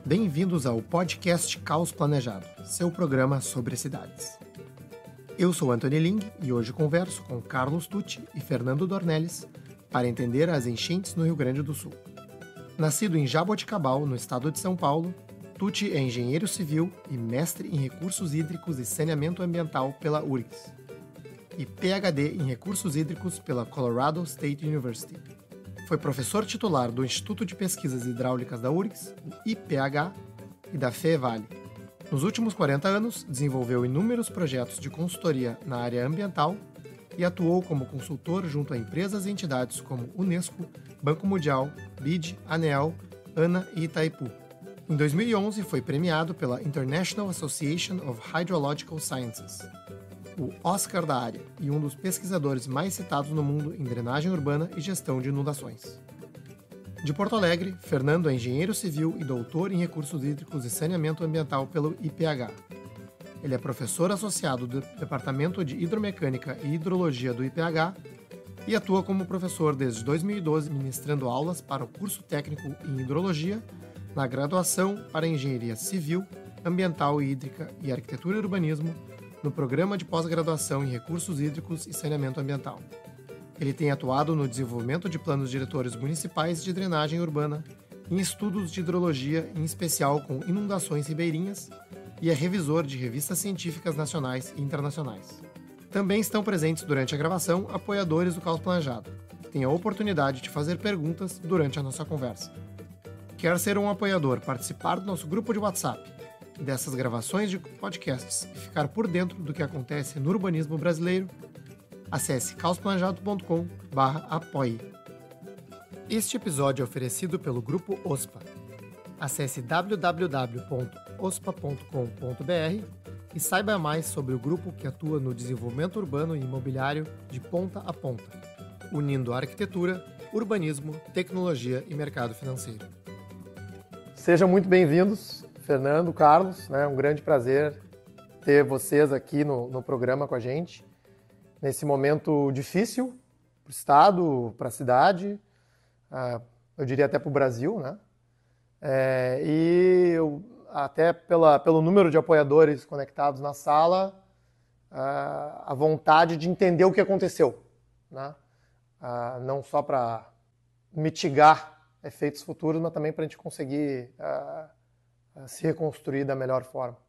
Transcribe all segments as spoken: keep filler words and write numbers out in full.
Bem-vindos ao podcast Caos Planejado, seu programa sobre cidades. Eu sou Anthony Ling e hoje converso com Carlos Tucci e Fernando Dornelles para entender as enchentes no Rio Grande do Sul. Nascido em Jaboticabal, no estado de São Paulo, Tucci é engenheiro civil e mestre em recursos hídricos e saneamento ambiental pela U R G S e P H D em recursos hídricos pela Colorado State University. Foi professor titular do Instituto de Pesquisas Hidráulicas da U R G S, o I P H, e da FEVALE. Nos últimos quarenta anos, desenvolveu inúmeros projetos de consultoria na área ambiental e atuou como consultor junto a empresas e entidades como Unesco, Banco Mundial, B I D, ANEEL, ANA e Itaipu. Em dois mil e onze, foi premiado pela International Association of Hydrological Sciences, o Oscar da área, e um dos pesquisadores mais citados no mundo em drenagem urbana e gestão de inundações. De Porto Alegre, Fernando é engenheiro civil e doutor em recursos hídricos e saneamento ambiental pelo I P H. Ele é professor associado do Departamento de Hidromecânica e Hidrologia do I P H e atua como professor desde dois mil e doze, ministrando aulas para o curso técnico em hidrologia na graduação para engenharia civil, ambiental e hídrica e arquitetura e urbanismo no Programa de Pós-Graduação em Recursos Hídricos e Saneamento Ambiental. Ele tem atuado no desenvolvimento de planos diretores municipais de drenagem urbana, em estudos de hidrologia, em especial com inundações ribeirinhas, e é revisor de revistas científicas nacionais e internacionais. Também estão presentes durante a gravação apoiadores do Caos Planejado, que têm a oportunidade de fazer perguntas durante a nossa conversa. Quer ser um apoiador, participar do nosso grupo de WhatsApp, dessas gravações de podcasts e ficar por dentro do que acontece no urbanismo brasileiro? Acesse caos planejado ponto com barra apoie. Este episódio é oferecido pelo Grupo OSPA. Acesse w w w ponto ospa ponto com ponto b r e saiba mais sobre o grupo que atua no desenvolvimento urbano e imobiliário de ponta a ponta, unindo arquitetura, urbanismo, tecnologia e mercado financeiro. Sejam muito bem-vindos, Fernando, Carlos, né? Um grande prazer ter vocês aqui no, no programa com a gente, nesse momento difícil para o Estado, para a cidade, uh, eu diria até para o Brasil, né? É, e eu, até pela, pelo número de apoiadores conectados na sala, uh, a vontade de entender o que aconteceu, né? Uh, não só para mitigar efeitos futuros, mas também para a gente conseguir uh, se reconstruir da melhor forma.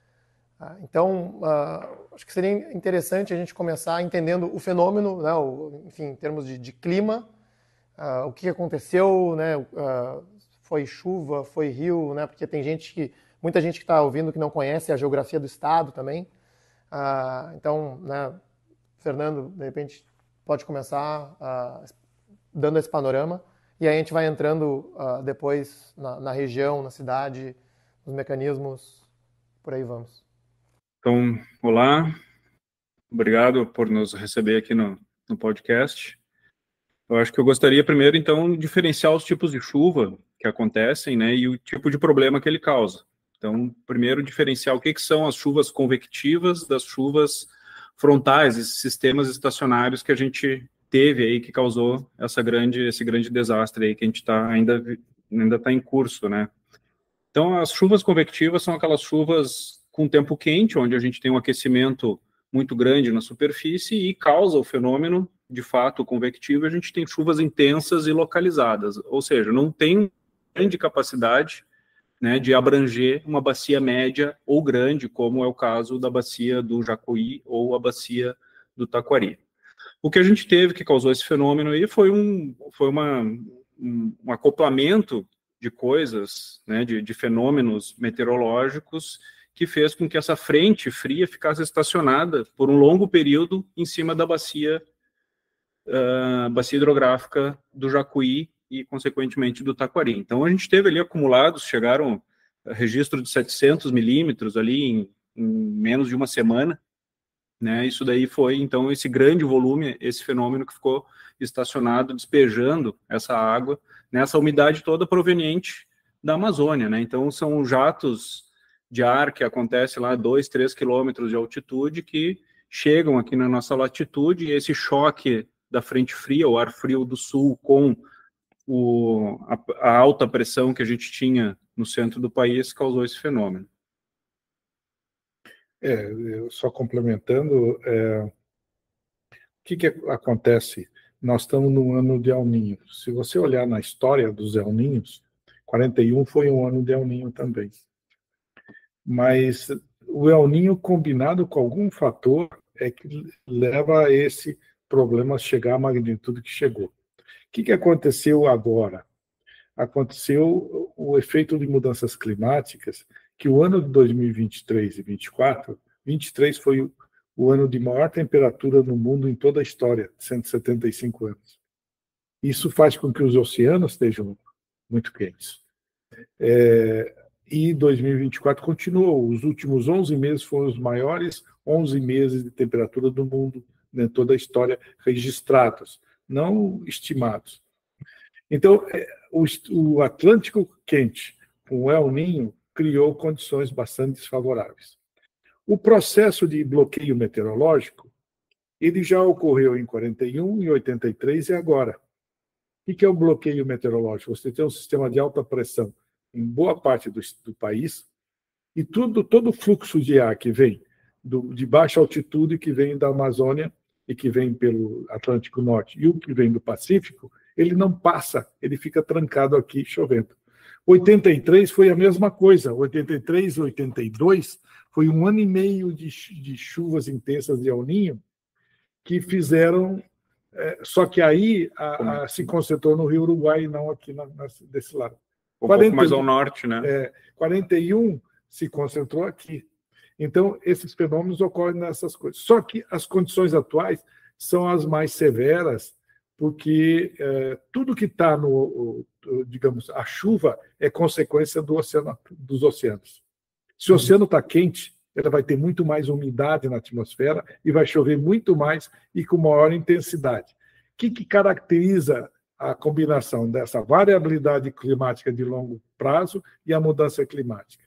Então, uh, acho que seria interessante a gente começar entendendo o fenômeno, né, o, enfim, em termos de, de clima, uh, o que aconteceu, né, uh, foi chuva, foi rio, né, porque tem gente que, muita gente que está ouvindo que não conhece a geografia do estado também. Uh, então, né, Fernando, de repente, pode começar uh, dando esse panorama, e aí a gente vai entrando uh, depois na, na região, na cidade, os mecanismos, por aí vamos. Então, olá, obrigado por nos receber aqui no, no podcast. Eu acho que eu gostaria primeiro, então, de diferenciar os tipos de chuva que acontecem, né, e o tipo de problema que ele causa. Então, primeiro, diferenciar o que, que são as chuvas convectivas das chuvas frontais, esses sistemas estacionários que a gente teve aí, que causou essa grande, esse grande desastre aí que a gente tá, ainda ainda está em curso, né. Então, as chuvas convectivas são aquelas chuvas com tempo quente, onde a gente tem um aquecimento muito grande na superfície e causa o fenômeno, de fato, convectivo, e a gente tem chuvas intensas e localizadas, ou seja, não tem grande capacidade, né, de abranger uma bacia média ou grande, como é o caso da bacia do Jacuí ou a bacia do Taquari. O que a gente teve que causou esse fenômeno aí foi um, foi uma, um, um acoplamento de coisas, né, de, de fenômenos meteorológicos, que fez com que essa frente fria ficasse estacionada por um longo período em cima da bacia, uh, bacia hidrográfica do Jacuí e, consequentemente, do Taquari. Então, a gente teve ali acumulados, chegaram a registro de setecentos milímetros ali em, em menos de uma semana, né? Isso daí foi, então, esse grande volume, esse fenômeno que ficou estacionado, despejando essa água, nessa umidade toda proveniente da Amazônia, né? Então, são jatos de ar que acontece lá a dois, três quilômetros de altitude que chegam aqui na nossa latitude, e esse choque da frente fria, o ar frio do sul, com o, a, a alta pressão que a gente tinha no centro do país causou esse fenômeno. É, eu só complementando, é, o que, que acontece? Nós estamos no ano de El Niño. Se você olhar na história dos El Niños, quarenta e um foi um ano de El Niño também. Mas o El Niño combinado com algum fator é que leva a esse problema chegar à magnitude que chegou. O que, que aconteceu agora? Aconteceu o efeito de mudanças climáticas, que o ano de dois mil e vinte e três e vinte e quatro, vinte e três foi o, o ano de maior temperatura no mundo em toda a história, cento e setenta e cinco anos. Isso faz com que os oceanos estejam muito quentes. É, e dois mil e vinte e quatro continuou. Os últimos onze meses foram os maiores onze meses de temperatura do mundo, em toda a história, registrados, não estimados. Então, o, o Atlântico quente, com o El Niño, criou condições bastante desfavoráveis. O processo de bloqueio meteorológico, ele já ocorreu em quarenta e um, em oitenta e três e agora. O que é o bloqueio meteorológico? Você tem um sistema de alta pressão em boa parte do, do país e tudo, todo o fluxo de ar que vem do, de baixa altitude, que vem da Amazônia e que vem pelo Atlântico Norte e o que vem do Pacífico, ele não passa, ele fica trancado aqui chovendo. oitenta e três foi a mesma coisa, oitenta e três e oitenta e dois foi um ano e meio de, de chuvas intensas de El Niño que fizeram, é, só que aí a, a, se concentrou no Rio Uruguai e não aqui na, na, desse lado. Um quarenta, pouco mais ao norte, né? É, quarenta e um se concentrou aqui. Então, esses fenômenos ocorrem nessas coisas. Só que as condições atuais são as mais severas, porque é, tudo que está no, digamos, a chuva é consequência do oceano, dos oceanos. Se o oceano está quente, ela vai ter muito mais umidade na atmosfera e vai chover muito mais e com maior intensidade. O que, que caracteriza a combinação dessa variabilidade climática de longo prazo e a mudança climática?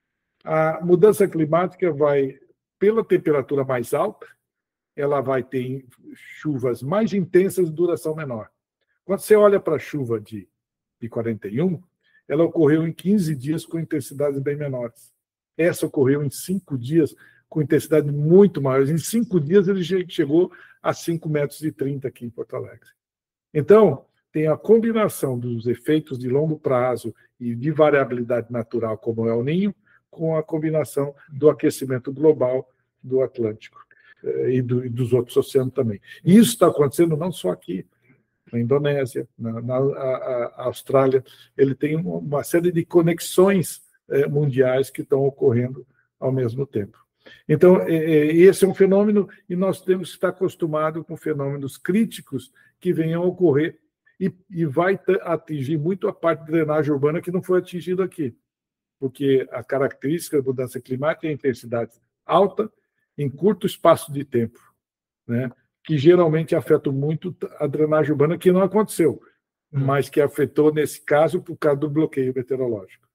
A mudança climática vai, pela temperatura mais alta, ela vai ter chuvas mais intensas de duração menor. Quando você olha para a chuva de, de quarenta e um, ela ocorreu em quinze dias com intensidades bem menores. Essa ocorreu em cinco dias com intensidade muito maior. Em cinco dias ele chegou a cinco metros e trinta aqui em Porto Alegre. Então, tem a combinação dos efeitos de longo prazo e de variabilidade natural, como é o El Niño, com a combinação do aquecimento global do Atlântico e, do, e dos outros oceanos também. E isso está acontecendo não só aqui, na Indonésia, na, na a, a Austrália, ele tem uma série de conexões eh, mundiais que estão ocorrendo ao mesmo tempo. Então, eh, esse é um fenômeno e nós temos que estar acostumados com fenômenos críticos que venham a ocorrer e, e vai atingir muito a parte de drenagem urbana que não foi atingida aqui, porque a característica da mudança climática é a intensidade alta em curto espaço de tempo, né? Que geralmente afeta muito a drenagem urbana, que não aconteceu, hum. mas que afetou, nesse caso, por causa do bloqueio meteorológico.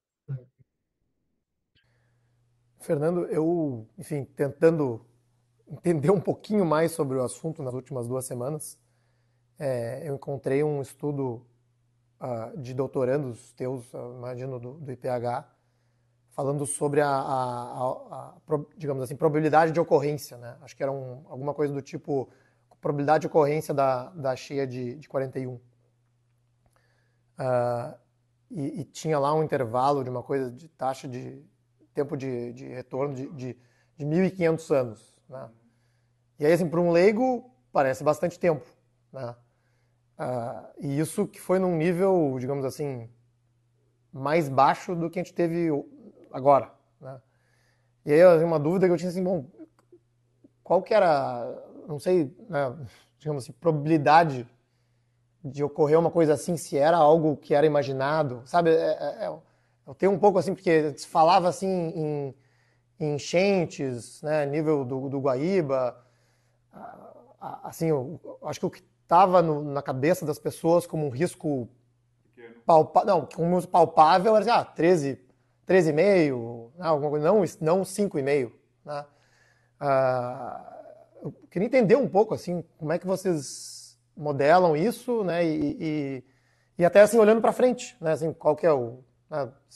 Fernando, eu, enfim, tentando entender um pouquinho mais sobre o assunto nas últimas duas semanas, é, eu encontrei um estudo uh, de doutorandos teus, uh, imagino, do, do I P H, falando sobre a, a, a, a, digamos assim, probabilidade de ocorrência, né? Acho que era um, alguma coisa do tipo probabilidade de ocorrência da, da cheia de, de quarenta e um. Uh, e, e tinha lá um intervalo de uma coisa de taxa de tempo de, de retorno de, de, de mil e quinhentos anos, né? E aí, assim, para um leigo, parece bastante tempo, né? Uh, e isso que foi num nível, digamos assim, mais baixo do que a gente teve agora, né? E aí, uma dúvida que eu tinha assim, bom, qual que era, não sei, né, digamos assim, probabilidade de ocorrer uma coisa assim, se era algo que era imaginado, sabe? É, é, é, eu tenho um pouco assim, porque se falava assim em, em enchentes, né, nível do, do Guaíba, assim, eu, acho que o que estava na cabeça das pessoas como um risco palpável, não, como um palpável era assim, ah, treze, treze vírgula cinco, né, alguma coisa, não, não cinco vírgula cinco, né? Ah, eu queria entender um pouco assim, como é que vocês modelam isso, né, e, e, e até assim olhando para frente, né, assim, qual que é o, né, se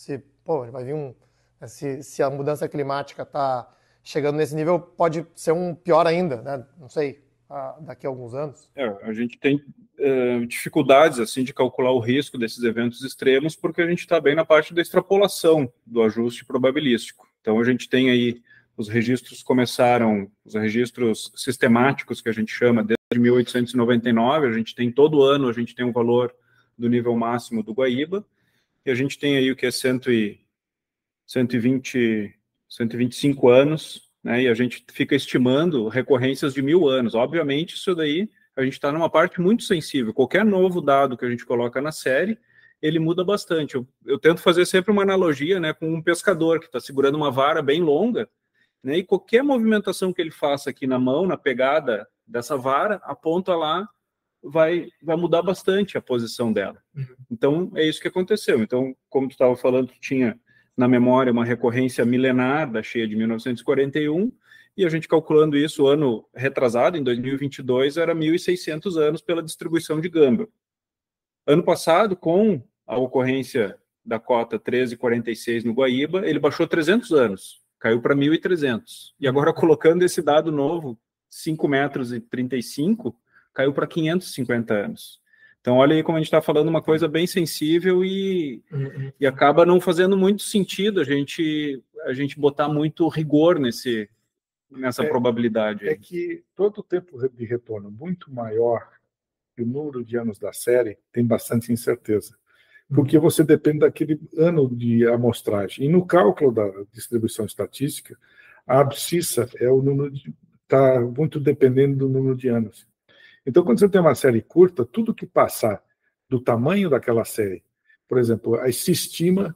pô, vai vir um... Se, se a mudança climática está chegando nesse nível, pode ser um pior ainda, né? Não sei, daqui a alguns anos. É, a gente tem uh, dificuldades assim de calcular o risco desses eventos extremos, porque a gente está bem na parte da extrapolação do ajuste probabilístico. Então a gente tem aí, os registros começaram, os registros sistemáticos que a gente chama, desde mil oitocentos e noventa e nove, a gente tem todo ano, a gente tem um valor do nível máximo do Guaíba, e a gente tem aí o que é cento e, cento e vinte, cento e vinte e cinco anos, né, e a gente fica estimando recorrências de mil anos. Obviamente, isso daí, a gente está numa parte muito sensível. Qualquer novo dado que a gente coloca na série, ele muda bastante. Eu, eu tento fazer sempre uma analogia, né, com um pescador que está segurando uma vara bem longa, né, e qualquer movimentação que ele faça aqui na mão, na pegada dessa vara, a ponta lá vai, vai mudar bastante a posição dela. Então, é isso que aconteceu. Então, como tu estava falando, tu tinha na memória uma recorrência milenar da cheia de mil novecentos e quarenta e um, e a gente calculando isso, ano retrasado, em dois mil e vinte e dois, era mil e seiscentos anos pela distribuição de Gamba. Ano passado, com a ocorrência da cota treze quarenta e seis no Guaíba, ele baixou trezentos anos, caiu para mil e trezentos. E agora, colocando esse dado novo, cinco metros e trinta e cinco, caiu para quinhentos e cinquenta anos. Então, olha aí como a gente está falando uma coisa bem sensível e, uhum. e acaba não fazendo muito sentido a gente, a gente botar muito rigor nesse, nessa é, probabilidade. É que todo o tempo de retorno muito maior que o número de anos da série tem bastante incerteza, porque você depende daquele ano de amostragem. E no cálculo da distribuição estatística, a abscissa é o número de, está muito dependendo do número de anos. Então, quando você tem uma série curta, tudo que passar do tamanho daquela série, por exemplo, aí se estima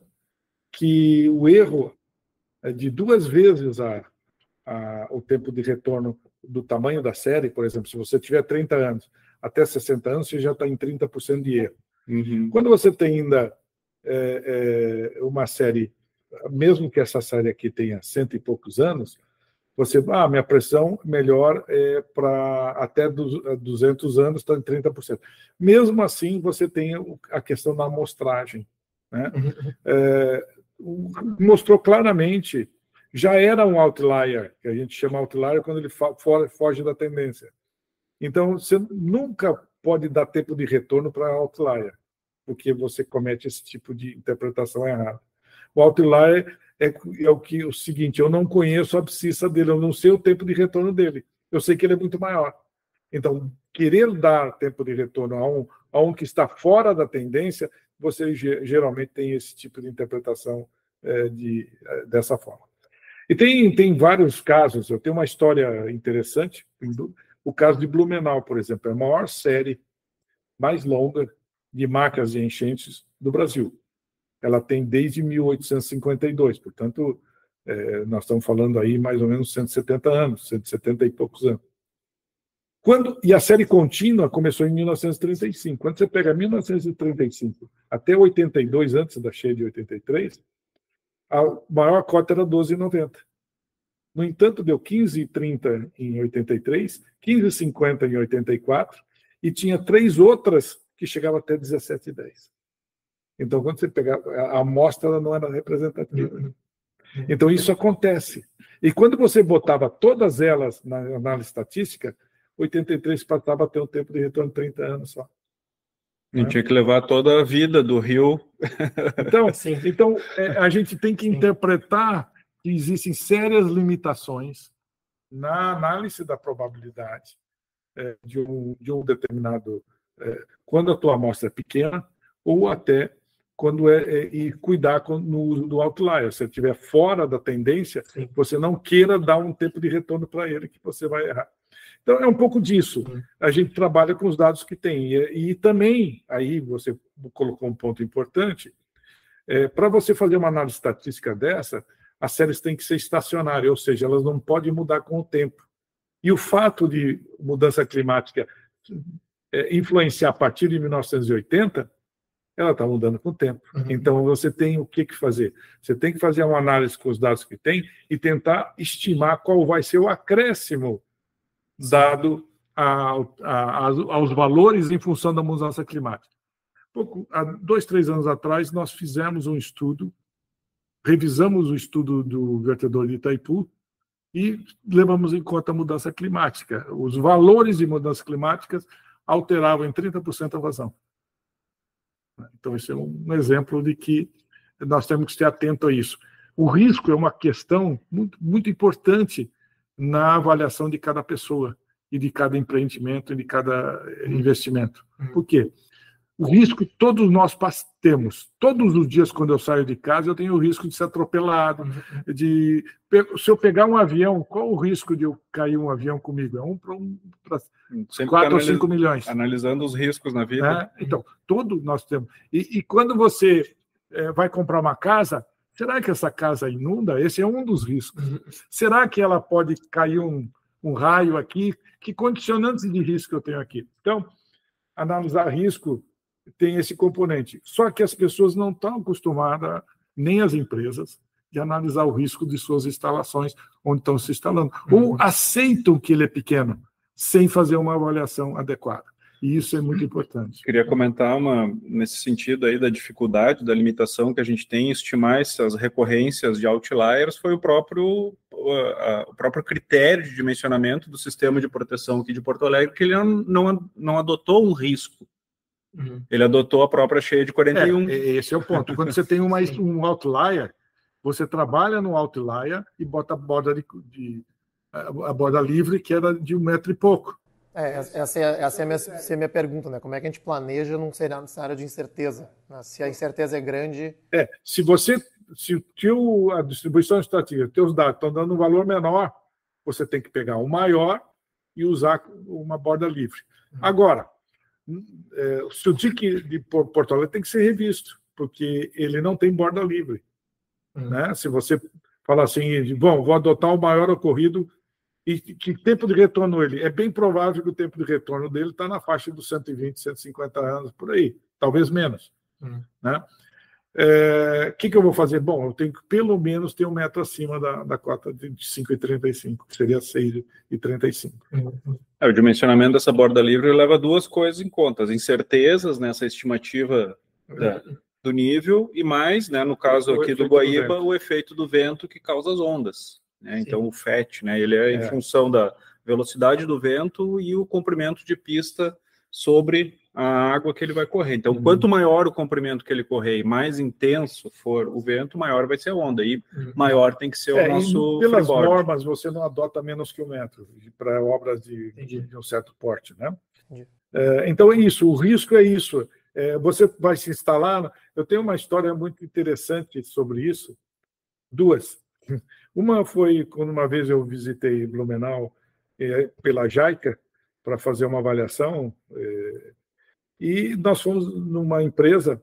que o erro é de duas vezes a, a, o tempo de retorno do tamanho da série. Por exemplo, se você tiver trinta anos até sessenta anos, você já está em trinta por cento de erro. Uhum. Quando você tem ainda é, é, uma série, mesmo que essa série aqui tenha cento e poucos anos, você, ah, minha pressão melhor é para até duzentos anos, está em trinta por cento. Mesmo assim, você tem a questão da amostragem, né? Uhum. É, mostrou claramente, já era um outlier, que a gente chama outlier quando ele foge da tendência. Então, você nunca pode dar tempo de retorno para outlier, porque você comete esse tipo de interpretação errada. O outlier é, é o, que, o seguinte, eu não conheço a abscissa dele, eu não sei o tempo de retorno dele, eu sei que ele é muito maior. Então, querer dar tempo de retorno a um, a um que está fora da tendência, você geralmente tem esse tipo de interpretação é, de, é, dessa forma. E tem, tem vários casos, eu tenho uma história interessante, o caso de Blumenau, por exemplo, é a maior série mais longa de marcas de enchentes do Brasil. Ela tem desde mil oitocentos e cinquenta e dois, portanto, é, nós estamos falando aí mais ou menos cento e setenta anos, cento e setenta e poucos anos. Quando, e a série contínua começou em mil novecentos e trinta e cinco. Quando você pega mil novecentos e trinta e cinco até oitenta e dois, antes da cheia de oitenta e três, a maior cota era doze vírgula noventa. No entanto, deu quinze vírgula trinta em oitenta e três, quinze vírgula cinquenta em oitenta e quatro, e tinha três outras que chegavam até dezessete vírgula dez. Então, quando você pegar, a amostra ela não era representativa. Então, isso acontece. E quando você botava todas elas na análise estatística, oitenta e três passava a ter um tempo de retorno de trinta anos só. A gente tinha que levar toda a vida do rio. Então, então é, a gente tem que interpretar que existem sérias limitações na análise da probabilidade é, de, um, de um determinado... É, quando a tua amostra é pequena, ou até quando é, é e cuidar com, no uso do outlier. Se ele estiver fora da tendência, sim, você não queira dar um tempo de retorno para ele que você vai errar. Então, é um pouco disso. Sim. A gente trabalha com os dados que tem. E, e também, aí você colocou um ponto importante, é, para você fazer uma análise estatística dessa, as séries têm que ser estacionárias, ou seja, elas não podem mudar com o tempo. E o fato de mudança climática é, influenciar a partir de mil novecentos e oitenta, ela está mudando com o tempo. Uhum. Então, você tem o que, que fazer? Você tem que fazer uma análise com os dados que tem e tentar estimar qual vai ser o acréscimo dado a, a, aos valores em função da mudança climática. Pouco, há dois, três anos atrás, nós fizemos um estudo revisamos o estudo do vertedor de Itaipu e levamos em conta a mudança climática. Os valores de mudanças climáticas alteravam em trinta por cento a vazão. Então, esse é um exemplo de que nós temos que estar atento a isso. O risco é uma questão muito, muito importante na avaliação de cada pessoa e de cada empreendimento e de cada investimento. Por quê? O risco que todos nós temos. Todos os dias, quando eu saio de casa, eu tenho o risco de ser atropelado. De, se eu pegar um avião, qual o risco de eu cair um avião comigo? É um para um, quatro ou cinco milhões. Analisando os riscos na vida. É, então, todos nós temos. E, e quando você é, vai comprar uma casa, será que essa casa inunda? Esse é um dos riscos. Será que ela pode cair um, um raio aqui? Que condicionantes de risco eu tenho aqui? Então, analisar risco tem esse componente. Só que as pessoas não estão acostumadas, nem as empresas, de analisar o risco de suas instalações onde estão se instalando. Uhum. Ou aceitam que ele é pequeno, sem fazer uma avaliação adequada. E isso é muito importante. Queria comentar uma, nesse sentido aí da dificuldade, da limitação que a gente tem em estimar essas recorrências de outliers, foi o próprio, a, o próprio critério de dimensionamento do sistema de proteção aqui de Porto Alegre, que ele não, não, não adotou um risco. Uhum. Ele adotou a própria cheia de quarenta e um. É, esse é o ponto. Quando você tem uma, um outlier, você trabalha no outlier e bota a borda, de, de, a borda livre, que era de um metro e pouco. É, essa, é, essa, é a minha, essa é a minha pergunta, né? Como é que a gente planeja num cenário nessa área de incerteza? Né? Se a incerteza é grande... É, se você, se o teu, a distribuição estatística, teus dados estão dando um valor menor, você tem que pegar o maior e usar uma borda livre. Uhum. Agora, é, se o D I C de Porto Alegre tem que ser revisto, porque ele não tem borda livre. Uhum. Né? Se você falar assim, bom, vou adotar o maior ocorrido, e que tempo de retorno ele? É bem provável que o tempo de retorno dele está na faixa dos cento e vinte, cento e cinquenta anos, por aí, talvez menos. Uhum. Né? É, que, que eu vou fazer? Bom, eu tenho que pelo menos ter um metro acima da, da cota de cinco vírgula trinta e cinco, que seria seis vírgula trinta e cinco. Uhum. É, o dimensionamento dessa borda livre leva duas coisas em conta, as incertezas nessa estimativa da, do nível e mais, né, no caso aqui do Guaíba, do o efeito do vento que causa as ondas. Né? Então, o F E T, né, ele é em é. função da velocidade do vento e o comprimento de pista sobre a água que ele vai correr. Então, uhum. quanto maior o comprimento que ele correr e mais intenso for o vento, maior vai ser a onda. E uhum. maior tem que ser é, o nosso pelas freeboard. Normas, você não adota menos que um metro para obras de, de um certo porte. Né? É, então, é isso. O risco é isso. É, você vai se instalar... Eu tenho uma história muito interessante sobre isso. Duas. Uma foi quando uma vez eu visitei Blumenau é, pela JAICA para fazer uma avaliação é, e nós fomos numa empresa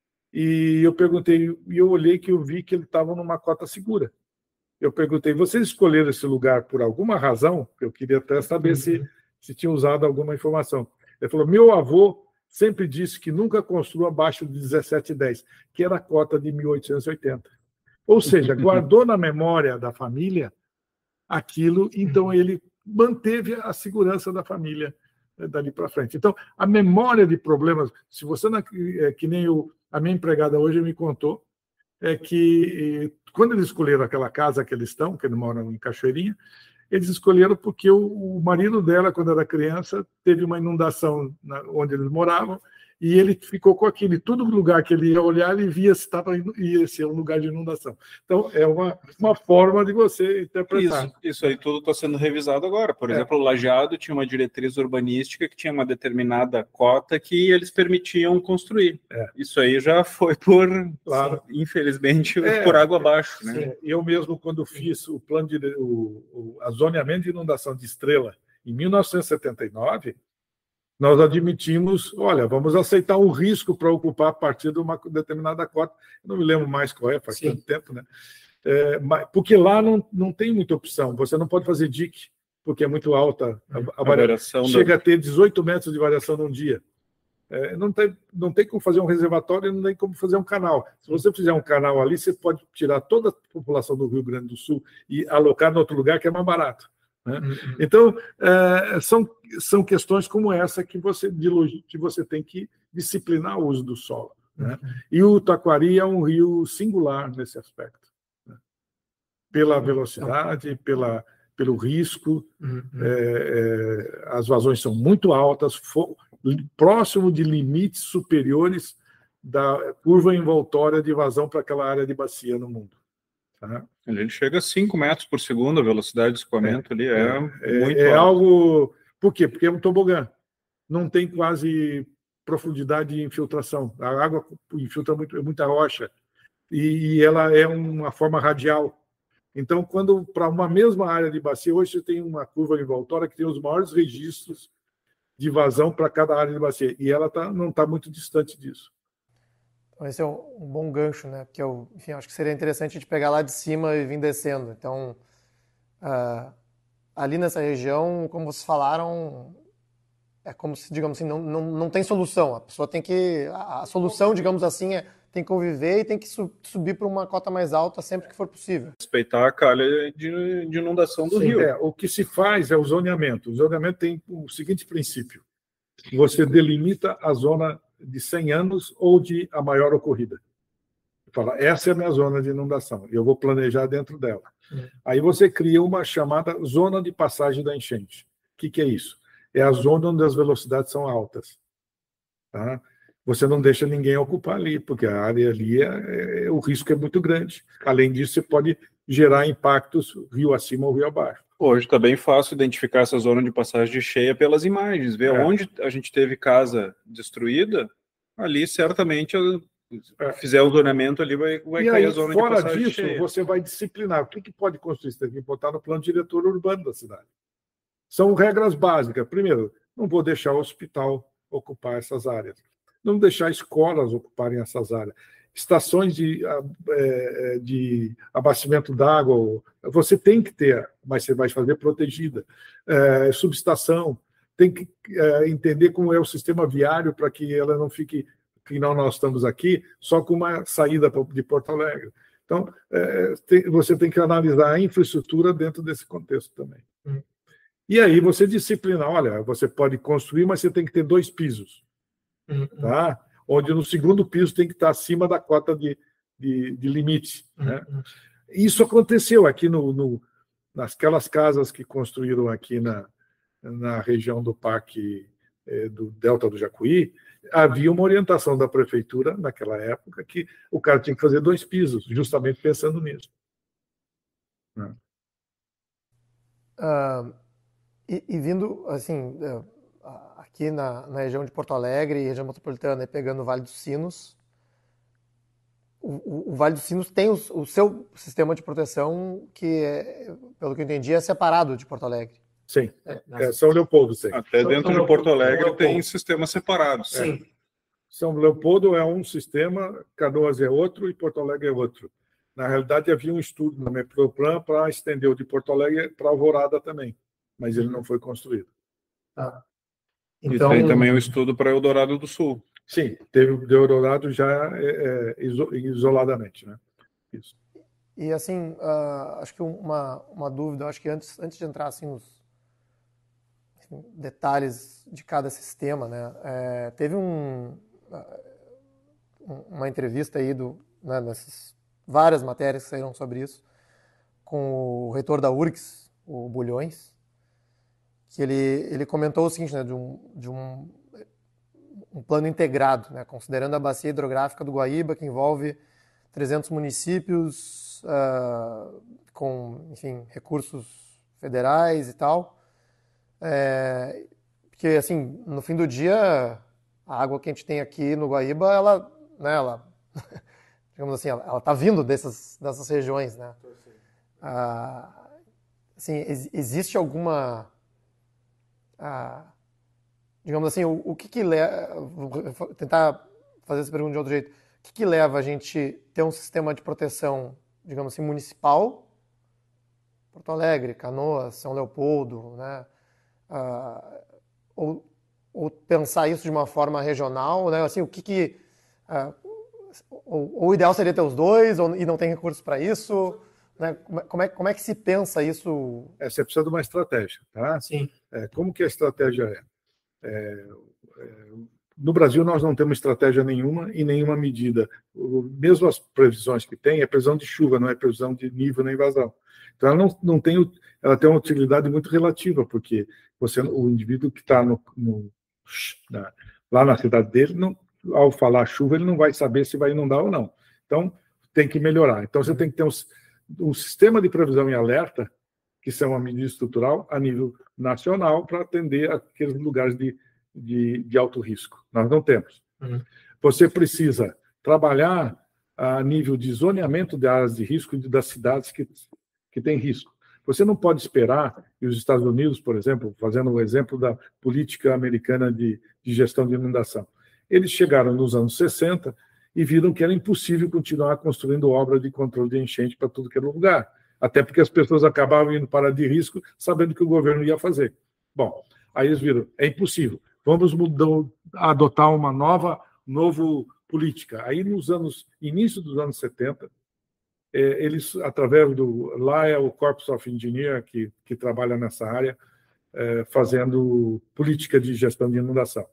e eu perguntei, e eu olhei que eu vi que ele estava numa cota segura. Eu perguntei, vocês escolheram esse lugar por alguma razão? Eu queria até saber uhum. se, se tinha usado alguma informação. Ele falou, meu avô sempre disse que nunca construa abaixo de dezessete vírgula dez, que era a cota de mil oitocentos e oitenta. Ou seja, guardou na memória da família aquilo, então ele manteve a segurança da família dali para frente. Então, a memória de problemas, se você não, é, que nem o, a minha empregada hoje me contou, é que quando eles escolheram aquela casa que eles estão, que eles moram em Cachoeirinha, eles escolheram porque o, o marido dela, quando era criança, teve uma inundação na, onde eles moravam, e ele ficou com aquilo. E todo lugar que ele ia olhar, ele via se estava ia ser um lugar de inundação. Então, é uma, uma forma de você interpretar. Isso, isso aí tudo está sendo revisado agora. Por é. exemplo, o Lajeado tinha uma diretriz urbanística que tinha uma determinada cota que eles permitiam construir. É. Isso aí já foi por, claro. infelizmente, é, por água abaixo. Né? Sim. Eu mesmo, quando fiz o plano de o, o azoneamento de inundação de Estrela, em mil novecentos e setenta e nove, nós admitimos, olha, vamos aceitar o risco para ocupar a partir de uma determinada cota. Eu não me lembro mais qual é, faz Sim. tanto tempo, né? É, mas, porque lá não, não tem muita opção. Você não pode fazer D I C, porque é muito alta a, a, a variação. Chega do... a ter dezoito metros de variação num dia. É, não, tem, não tem como fazer um reservatório, não tem como fazer um canal. Se você fizer um canal ali, você pode tirar toda a população do Rio Grande do Sul e alocar em outro lugar que é mais barato. Né? Uhum. Então, é, são, são questões como essa que você, de, que você tem que disciplinar o uso do solo. Né? Uhum. E o Taquari é um rio singular nesse aspecto. pela velocidade, pela, pelo risco. Uhum. É, é, as vazões são muito altas, for, próximo de limites superiores da curva envoltória de vazão para aquela área de bacia no mundo. Tá? Ele chega a cinco metros por segundo, a velocidade de escoamento é, ali é, é muito É, é alto. algo... Por quê? Porque é um tobogã. Não tem quase profundidade de infiltração. A água infiltra muito, muita rocha. E, e ela é uma forma radial. Então, quando para uma mesma área de bacia, hoje você tem uma curva envoltória que tem os maiores registros de vazão para cada área de bacia. E ela tá, não está muito distante disso. Esse é um, um bom gancho, né? Porque eu, enfim, acho que seria interessante a gente pegar lá de cima e vir descendo. Então, uh, ali nessa região, como vocês falaram, é como se, digamos assim, não, não, não tem solução. A pessoa tem que... A, a solução, digamos assim, é tem que conviver e tem que su, subir para uma cota mais alta sempre que for possível. Respeitar a calha de, de inundação do Sim, rio. É, o que se faz é o zoneamento. O zoneamento tem o seguinte princípio. Você delimita a zona de cem anos ou de a maior ocorrida. Fala, essa é a minha zona de inundação, eu vou planejar dentro dela. Uhum. Aí você cria uma chamada zona de passagem da enchente. O que, que é isso? É a zona onde as velocidades são altas. Tá? Você não deixa ninguém ocupar ali, porque a área ali, é, é, o risco é muito grande. Além disso, você pode gerar impactos rio acima ou rio abaixo. Hoje está bem fácil identificar essa zona de passagem de cheia pelas imagens. Ver é. onde a gente teve casa destruída, ali certamente, é. fizer o zoneamento ali, vai, vai cair aí, a zona de passagem disso, cheia. Você vai disciplinar. O que, que pode construir? Você tem que botar no plano diretor urbano da cidade. São regras básicas. Primeiro, não vou deixar o hospital ocupar essas áreas. Não deixar escolas ocuparem essas áreas. Estações de, de abastecimento d'água, você tem que ter, mas você vai fazer protegida. É, subestação, tem que é, entender como é o sistema viário para que ela não fique, que não nós estamos aqui, só com uma saída de Porto Alegre. Então, é, tem, você tem que analisar a infraestrutura dentro desse contexto também. Hum. E aí você disciplina, olha, você pode construir, mas você tem que ter dois pisos. Hum, tá? Onde no segundo piso tem que estar acima da cota de, de, de limite. Uhum. Né? Isso aconteceu aqui no, no, nasquelas casas que construíram aqui na, na região do Parque eh, do Delta do Jacuí, havia uma orientação da prefeitura, naquela época, que o cara tinha que fazer dois pisos, justamente pensando nisso. Né? Uh, e, e vindo, assim... Uh... aqui na, na região de Porto Alegre e região metropolitana, e pegando o Vale dos Sinos, o, o, o Vale dos Sinos tem o, o seu sistema de proteção que, é, pelo que eu entendi, é separado de Porto Alegre. Sim, é, é São Leopoldo tem. Até São, dentro São de Porto Alegre Leopoldo. tem sistemas separados. Sim. É. São Leopoldo é um sistema, Canoas é outro e Porto Alegre é outro. Na realidade, havia um estudo na Metroplan para estender o de Porto Alegre para Alvorada também, mas ele não foi construído. Ah. Então, e tem também o estudo para Eldorado do Sul. Sim, teve o de Eldorado já é, é, isoladamente, né? Isso. E assim, uh, acho que uma, uma dúvida, acho que antes, antes de entrar assim, nos enfim, detalhes de cada sistema, né? É, teve um, uh, uma entrevista aí, do, né, nessas várias matérias que saíram sobre isso, com o reitor da U R G S, o Bulhões, que ele, ele comentou o seguinte, né, de um, de um, um plano integrado, né, considerando a bacia hidrográfica do Guaíba, que envolve trezentos municípios uh, com, enfim, recursos federais e tal. É, porque, assim, no fim do dia, a água que a gente tem aqui no Guaíba, ela, né, ela digamos assim, ela está vindo dessas, dessas regiões, né? Uh, assim, ex- existe alguma... Ah, digamos assim, o, o que que leva, vou tentar fazer essa pergunta de outro jeito, o que que leva a gente ter um sistema de proteção, digamos assim, municipal, Porto Alegre, Canoas, São Leopoldo, né, ah, ou, ou pensar isso de uma forma regional, né, assim, o que que, ah, ou, ou o ideal seria ter os dois, ou, e não tem recursos para isso, né, como é, como é que se pensa isso? É, você precisa de uma estratégia, tá? Sim. É, como que a estratégia é? É, é? No Brasil, nós não temos estratégia nenhuma e nenhuma medida. O, mesmo as previsões que tem, é previsão de chuva, não é previsão de nível nem vazão. Então, ela não, não tem, ela tem uma utilidade muito relativa, porque você, o indivíduo que está no, no, na, lá na cidade dele, não, ao falar chuva, ele não vai saber se vai inundar ou não. Então, tem que melhorar. Então, você tem que ter um, um sistema de previsão e alerta, que são uma medida estrutural, a nível nacional, para atender aqueles lugares de, de, de alto risco. Nós não temos. Uhum. Você precisa trabalhar a nível de zoneamento de áreas de risco das cidades que, que têm risco. Você não pode esperar, e os Estados Unidos, por exemplo, fazendo o exemplo da política americana de, de gestão de inundação, eles chegaram nos anos sessenta e viram que era impossível continuar construindo obra de controle de enchente para tudo que era lugar, até porque as pessoas acabavam indo para de risco sabendo que o governo ia fazer. Bom, aí eles viram, é impossível, vamos mudar, adotar uma nova novo política. Aí, nos anos, início dos anos setenta, é, eles, através do... Lá é o Corps of Engineers que, que trabalha nessa área, é, fazendo política de gestão de inundação.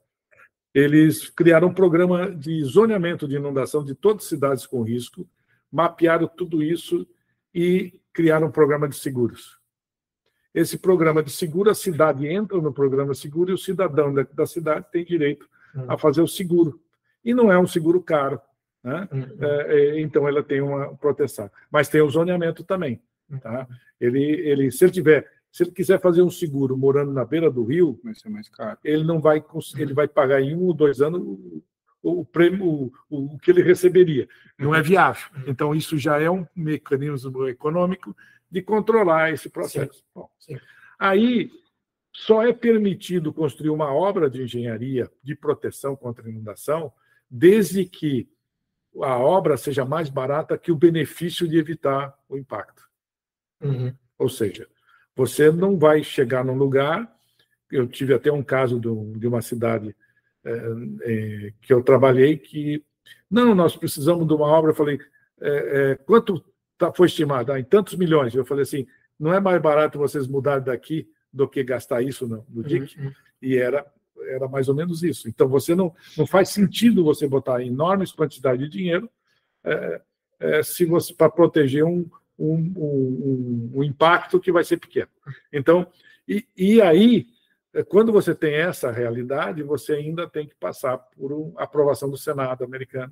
Eles criaram um programa de zoneamento de inundação de todas as cidades com risco, mapearam tudo isso e criaram um programa de seguros. Esse programa de seguro, a cidade entra no programa seguro e o cidadão da cidade tem direito a fazer o seguro. E não é um seguro caro, né? Uhum. É, então ela tem uma proteção. Mas tem o zoneamento também. Tá? Ele, ele, se ele tiver, se ele quiser fazer um seguro morando na beira do rio, vai ser mais caro. Ele não vai, ele vai pagar em um ou dois anos o, o prêmio, o, o que ele receberia. Não é viável. Então isso já é um mecanismo econômico de controlar esse processo. Sim. Bom, sim. Aí só é permitido construir uma obra de engenharia de proteção contra a inundação desde que a obra seja mais barata que o benefício de evitar o impacto. Uhum. Ou seja, você não vai chegar num lugar... Eu tive até um caso de uma cidade é, é, que eu trabalhei que... Não, nós precisamos de uma obra. Eu falei, é, é, quanto tá, foi estimado? Ah, em tantos milhões. Eu falei assim, não é mais barato vocês mudarem daqui do que gastar isso no, no D I C? Uhum. E era... era mais ou menos isso. Então, você não, não faz sentido você botar enormes quantidades de dinheiro é, é, se você para proteger um, um, um, um impacto que vai ser pequeno. Então, e, e aí, quando você tem essa realidade, você ainda tem que passar por uma aprovação do Senado americano.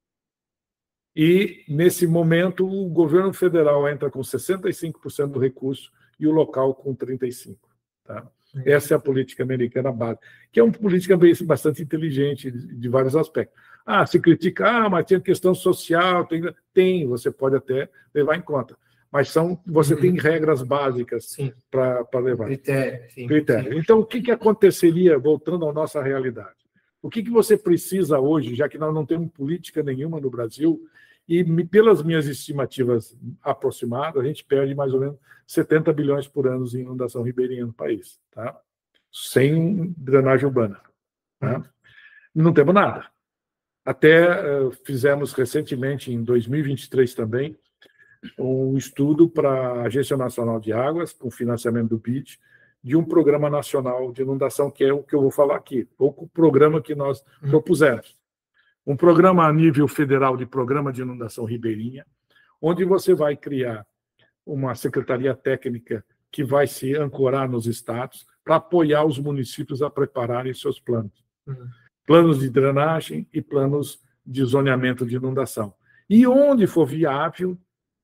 E, nesse momento, o governo federal entra com sessenta e cinco por cento do recurso e o local com trinta e cinco por cento. Tá? Essa é a política americana básica, que é uma política bastante inteligente de vários aspectos. Ah, se critica, ah, mas tem questão social, tem, tem você pode até levar em conta. Mas são, você uhum. tem regras básicas para levar. Critério. Sim, Critério. sim. Então, o que, que aconteceria, voltando à nossa realidade? O que, que você precisa hoje, já que nós não temos política nenhuma no Brasil, e pelas minhas estimativas aproximadas, a gente perde mais ou menos setenta bilhões por ano em inundação ribeirinha no país, tá? Sem drenagem urbana. Tá? Não temos nada. Até uh, fizemos recentemente, em dois mil e vinte e três também, um estudo para a Agência Nacional de Águas, com financiamento do B I D, de um programa nacional de inundação, que é o que eu vou falar aqui, o programa que nós propusemos. Um programa a nível federal de programa de inundação ribeirinha, onde você vai criar uma secretaria técnica que vai se ancorar nos estados para apoiar os municípios a prepararem seus planos. Uhum. Planos de drenagem e planos de zoneamento de inundação. E onde for viável,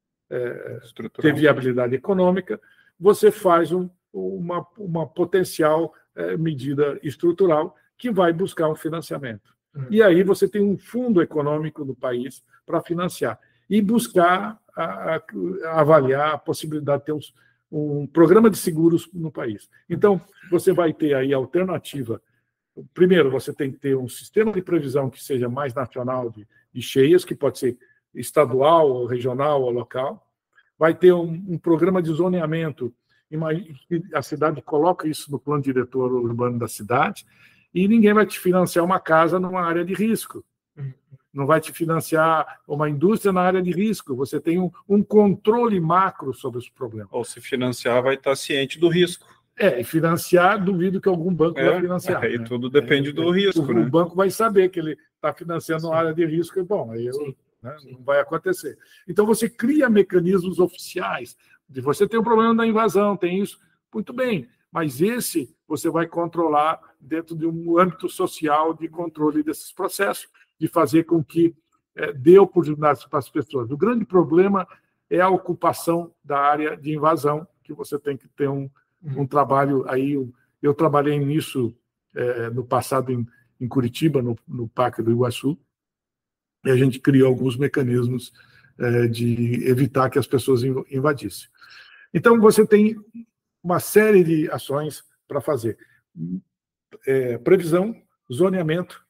é, ter viabilidade econômica, você faz um, uma, uma potencial é, medida estrutural que vai buscar um financiamento. E aí você tem um fundo econômico no país para financiar e buscar a, a, a avaliar a possibilidade de ter uns, um programa de seguros no país. Então, você vai ter aí a alternativa. Primeiro, você tem que ter um sistema de previsão que seja mais nacional de, de cheias, que pode ser estadual, ou regional ou local. Vai ter um, um programa de zoneamento, que a cidade coloca isso no plano diretor urbano da cidade, e ninguém vai te financiar uma casa numa área de risco. Não vai te financiar uma indústria na área de risco. Você tem um, um controle macro sobre os problemas. Ou se financiar, vai estar ciente do risco. É, e financiar, duvido que algum banco é, vai financiar. Aí né? tudo depende é, do é, risco. O, né? o banco vai saber que ele está financiando uma área de risco, e bom, aí eu, né, não vai acontecer. Então, você cria mecanismos oficiais De você tem um problema da invasão, tem isso, muito bem, mas esse você vai controlar dentro de um âmbito social de controle desses processos, de fazer com que é, dê oportunidades para as pessoas. O grande problema é a ocupação da área de invasão, que você tem que ter um, um trabalho aí. Eu trabalhei nisso é, no passado em, em Curitiba, no, no Parque do Iguaçu, e a gente criou alguns mecanismos é, de evitar que as pessoas invadissem. Então, você tem uma série de ações para fazer. É, previsão, zoneamento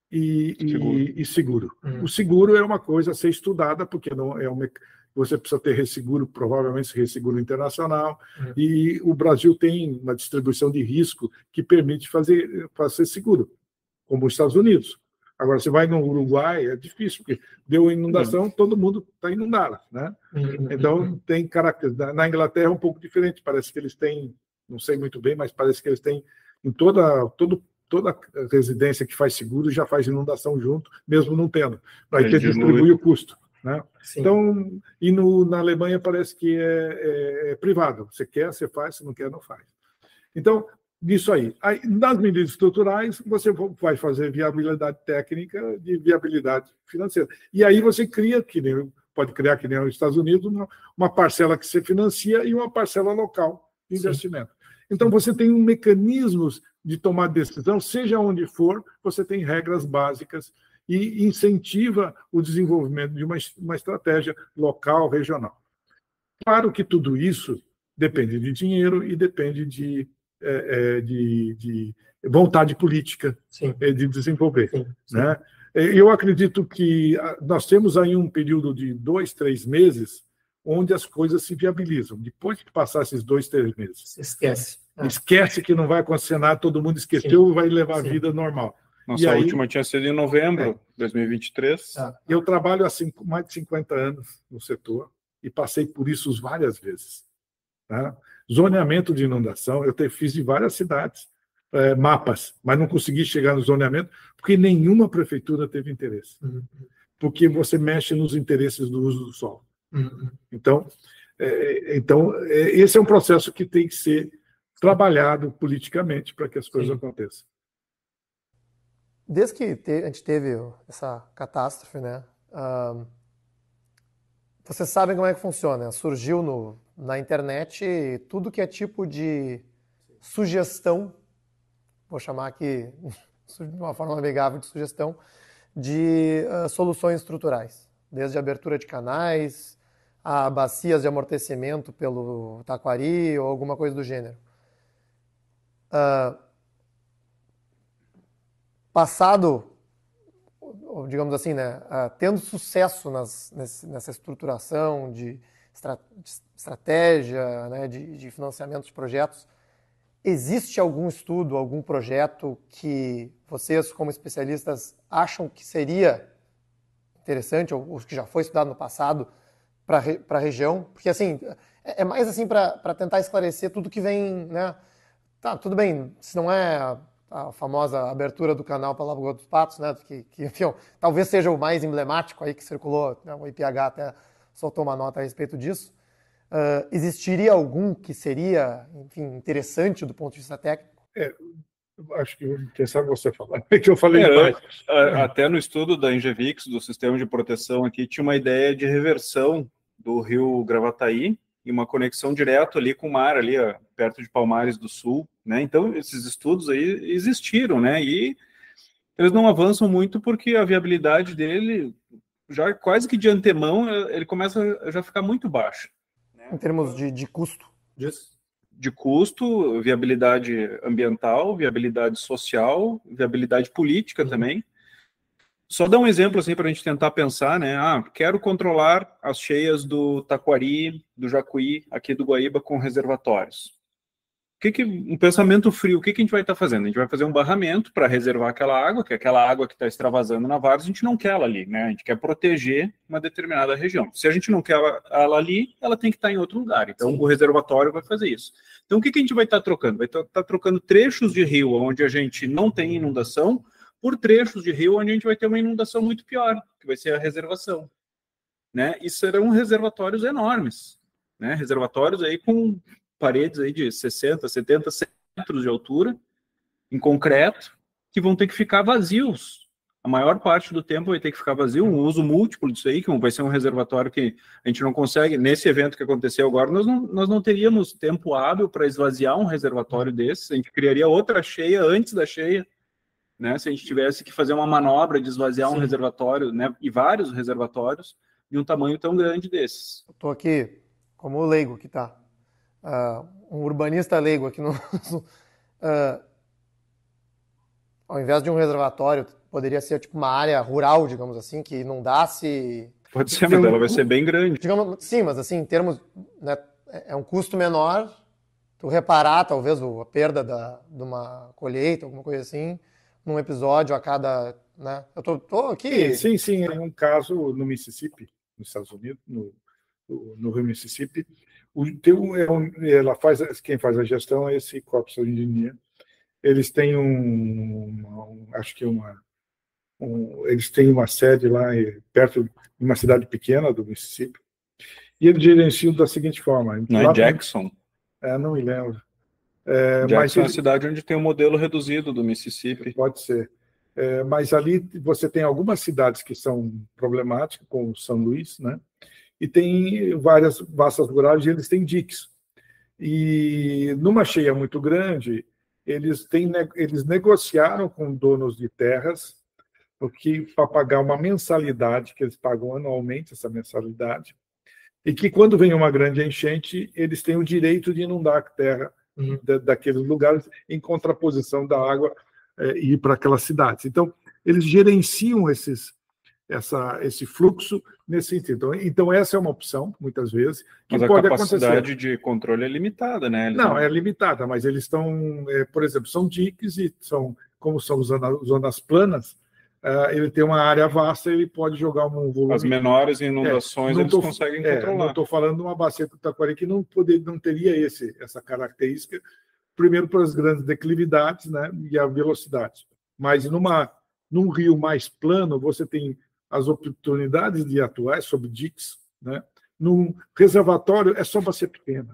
e seguro. E, e seguro. Hum. O seguro é uma coisa a ser estudada, porque não é um, você precisa ter resseguro, provavelmente resseguro internacional, hum. e o Brasil tem uma distribuição de risco que permite fazer, fazer seguro, como os Estados Unidos. Agora, você vai no Uruguai, é difícil, porque deu inundação, hum. todo mundo está inundado, né? Hum. Então, tem características. Na Inglaterra é um pouco diferente, parece que eles têm, não sei muito bem, mas parece que eles têm, em toda, todo, toda residência que faz seguro já faz inundação junto, mesmo não tendo. Aí é, distribui o custo. Né? Então, e no, na Alemanha parece que é, é, é privado. Você quer, você faz, se não quer, não faz. Então, nisso aí. aí. Nas medidas estruturais, você vai fazer viabilidade técnica de viabilidade financeira. E aí você cria, que nem, pode criar, que nem nos Estados Unidos, uma, uma parcela que você financia e uma parcela local de investimento. Sim. Então, você tem mecanismos de tomar decisão, seja onde for, você tem regras básicas e incentiva o desenvolvimento de uma, uma estratégia local, regional. Claro que tudo isso depende de dinheiro e depende de É, de, de vontade política. Sim. De desenvolver. Sim, sim. Né? Eu acredito que nós temos aí um período de dois, três meses onde as coisas se viabilizam. Depois que passar esses dois, três meses. Esquece. Ah. Esquece que não vai acontecer nada, todo mundo esqueceu e vai levar Sim. a vida normal. Nossa, e a aí, última tinha sido em novembro de é. dois mil e vinte e três. Ah. Eu trabalho há cinco, mais de cinquenta anos no setor e passei por isso várias vezes. Tá? Zoneamento de inundação, eu te, fiz de várias cidades, é, mapas, mas não consegui chegar no zoneamento porque nenhuma prefeitura teve interesse. Uhum. Porque você mexe nos interesses do uso do solo. Uhum. Então, é, então é, esse é um processo que tem que ser trabalhado politicamente para que as coisas Sim. aconteçam. Desde que te, a gente teve essa catástrofe, né? Uh, vocês sabem como é que funciona. Surgiu no, na internet tudo que é tipo de sugestão, vou chamar aqui de uma forma amigável de sugestão, de uh, soluções estruturais. Desde a abertura de canais, a bacias de amortecimento pelo Taquari ou alguma coisa do gênero. Uh, passado, digamos assim, né, uh, tendo sucesso nas, nesse, nessa estruturação de, estra, de estratégia, né, de, de financiamento de projetos, existe algum estudo, algum projeto que vocês, como especialistas, acham que seria interessante, ou, ou que já foi estudado no passado, para a região? Porque, assim, é, é mais assim para tentar esclarecer tudo que vem, né? Tá, tudo bem, se não é a, a famosa abertura do canal para Lagoa dos Patos, né? Que, que enfim, talvez seja o mais emblemático aí que circulou, né? O I P H até soltou uma nota a respeito disso. Uh, existiria algum que seria, enfim, interessante do ponto de vista técnico? É, acho que quem sabe você falar, é que eu falei é, demais. A, até no estudo da Engevix, do sistema de proteção aqui, tinha uma ideia de reversão do rio Gravataí e uma conexão direto ali com o mar, ali ó, perto de Palmares do Sul, né? Então, esses estudos aí existiram, né? E eles não avançam muito porque a viabilidade dele, já quase que de antemão, ele começa a já ficar muito baixa. Em termos de, de custo? De, de custo, viabilidade ambiental, viabilidade social, viabilidade política uhum. também. Só dar um exemplo assim para a gente tentar pensar, né? Ah, quero controlar as cheias do Taquari, do Jacuí, aqui do Guaíba com reservatórios. O que que, um pensamento frio, o que, que a gente vai estar tá fazendo? A gente vai fazer um barramento para reservar aquela água, que é aquela água que está extravasando na várzea, a gente não quer ela ali, né? A gente quer proteger uma determinada região. Se a gente não quer ela, ela ali, ela tem que estar tá em outro lugar. Então, Sim. o reservatório vai fazer isso. Então, o que, que a gente vai estar tá trocando? Vai estar tá, tá trocando trechos de rio onde a gente não tem inundação, por trechos de rio onde a gente vai ter uma inundação muito pior, que vai ser a reservação. Né? E serão reservatórios enormes. né? Reservatórios aí com paredes aí de sessenta, setenta metros de altura, em concreto, que vão ter que ficar vazios. A maior parte do tempo vai ter que ficar vazio, um uso múltiplo disso aí, que vai ser um reservatório que a gente não consegue, nesse evento que aconteceu agora, nós não, nós não teríamos tempo hábil para esvaziar um reservatório desses, a gente criaria outra cheia antes da cheia, né? Se a gente tivesse que fazer uma manobra de esvaziar Sim. um reservatório, né? E vários reservatórios, de um tamanho tão grande desses. Estou aqui como leigo que está, uh, um urbanista leigo aqui no... uh, ao invés de um reservatório, poderia ser tipo uma área rural, digamos assim, que inundasse... Pode ser, mas ela vai ser bem grande. Digamos, sim, mas assim, em termos... Né, é um custo menor tu reparar, talvez, a perda da, de uma colheita, alguma coisa assim, num episódio a cada... Né? Eu tô, tô aqui... Sim, sim, é um caso no Mississippi, nos Estados Unidos, no, no Rio Mississippi. O, tem um, é um, ela faz, quem faz a gestão é esse Corps of Engineers. Eles têm um, um acho que uma, um, eles têm uma sede lá perto de uma cidade pequena do Mississippi, e eles gerenciam da seguinte forma. Não é Jackson? É, não me lembro. É, Jackson mas é ele, a cidade onde tem um modelo reduzido do Mississippi. Pode ser. É, mas ali você tem algumas cidades que são problemáticas, como São Luís, né? E tem várias vastas rurais, e eles têm diques. E numa cheia muito grande, eles, têm, eles negociaram com donos de terras porque para pagar uma mensalidade, que eles pagam anualmente essa mensalidade, e que quando vem uma grande enchente, eles têm o direito de inundar a terra uhum. da, daqueles lugares, em contraposição da água é, ir para aquelas cidades. Então, eles gerenciam esses, essa, esse fluxo nesse sentido. Então, essa é uma opção, muitas vezes, que mas pode a capacidade acontecer. de controle é limitada, né? Eles não, não, é limitada, mas eles estão, é, por exemplo, são diques e são, como são zonas, zonas planas, uh, ele tem uma área vasta, ele pode jogar um volume... As menores inundações é, eles tô, conseguem é, controlar. Não estou falando de uma bacia do Taquari que não, poder, não teria esse, essa característica, primeiro pelas grandes declividades, né, e a velocidade. Mas numa, num rio mais plano, você tem as oportunidades de atuar sobre diques, né? Num reservatório é só bacia pequena.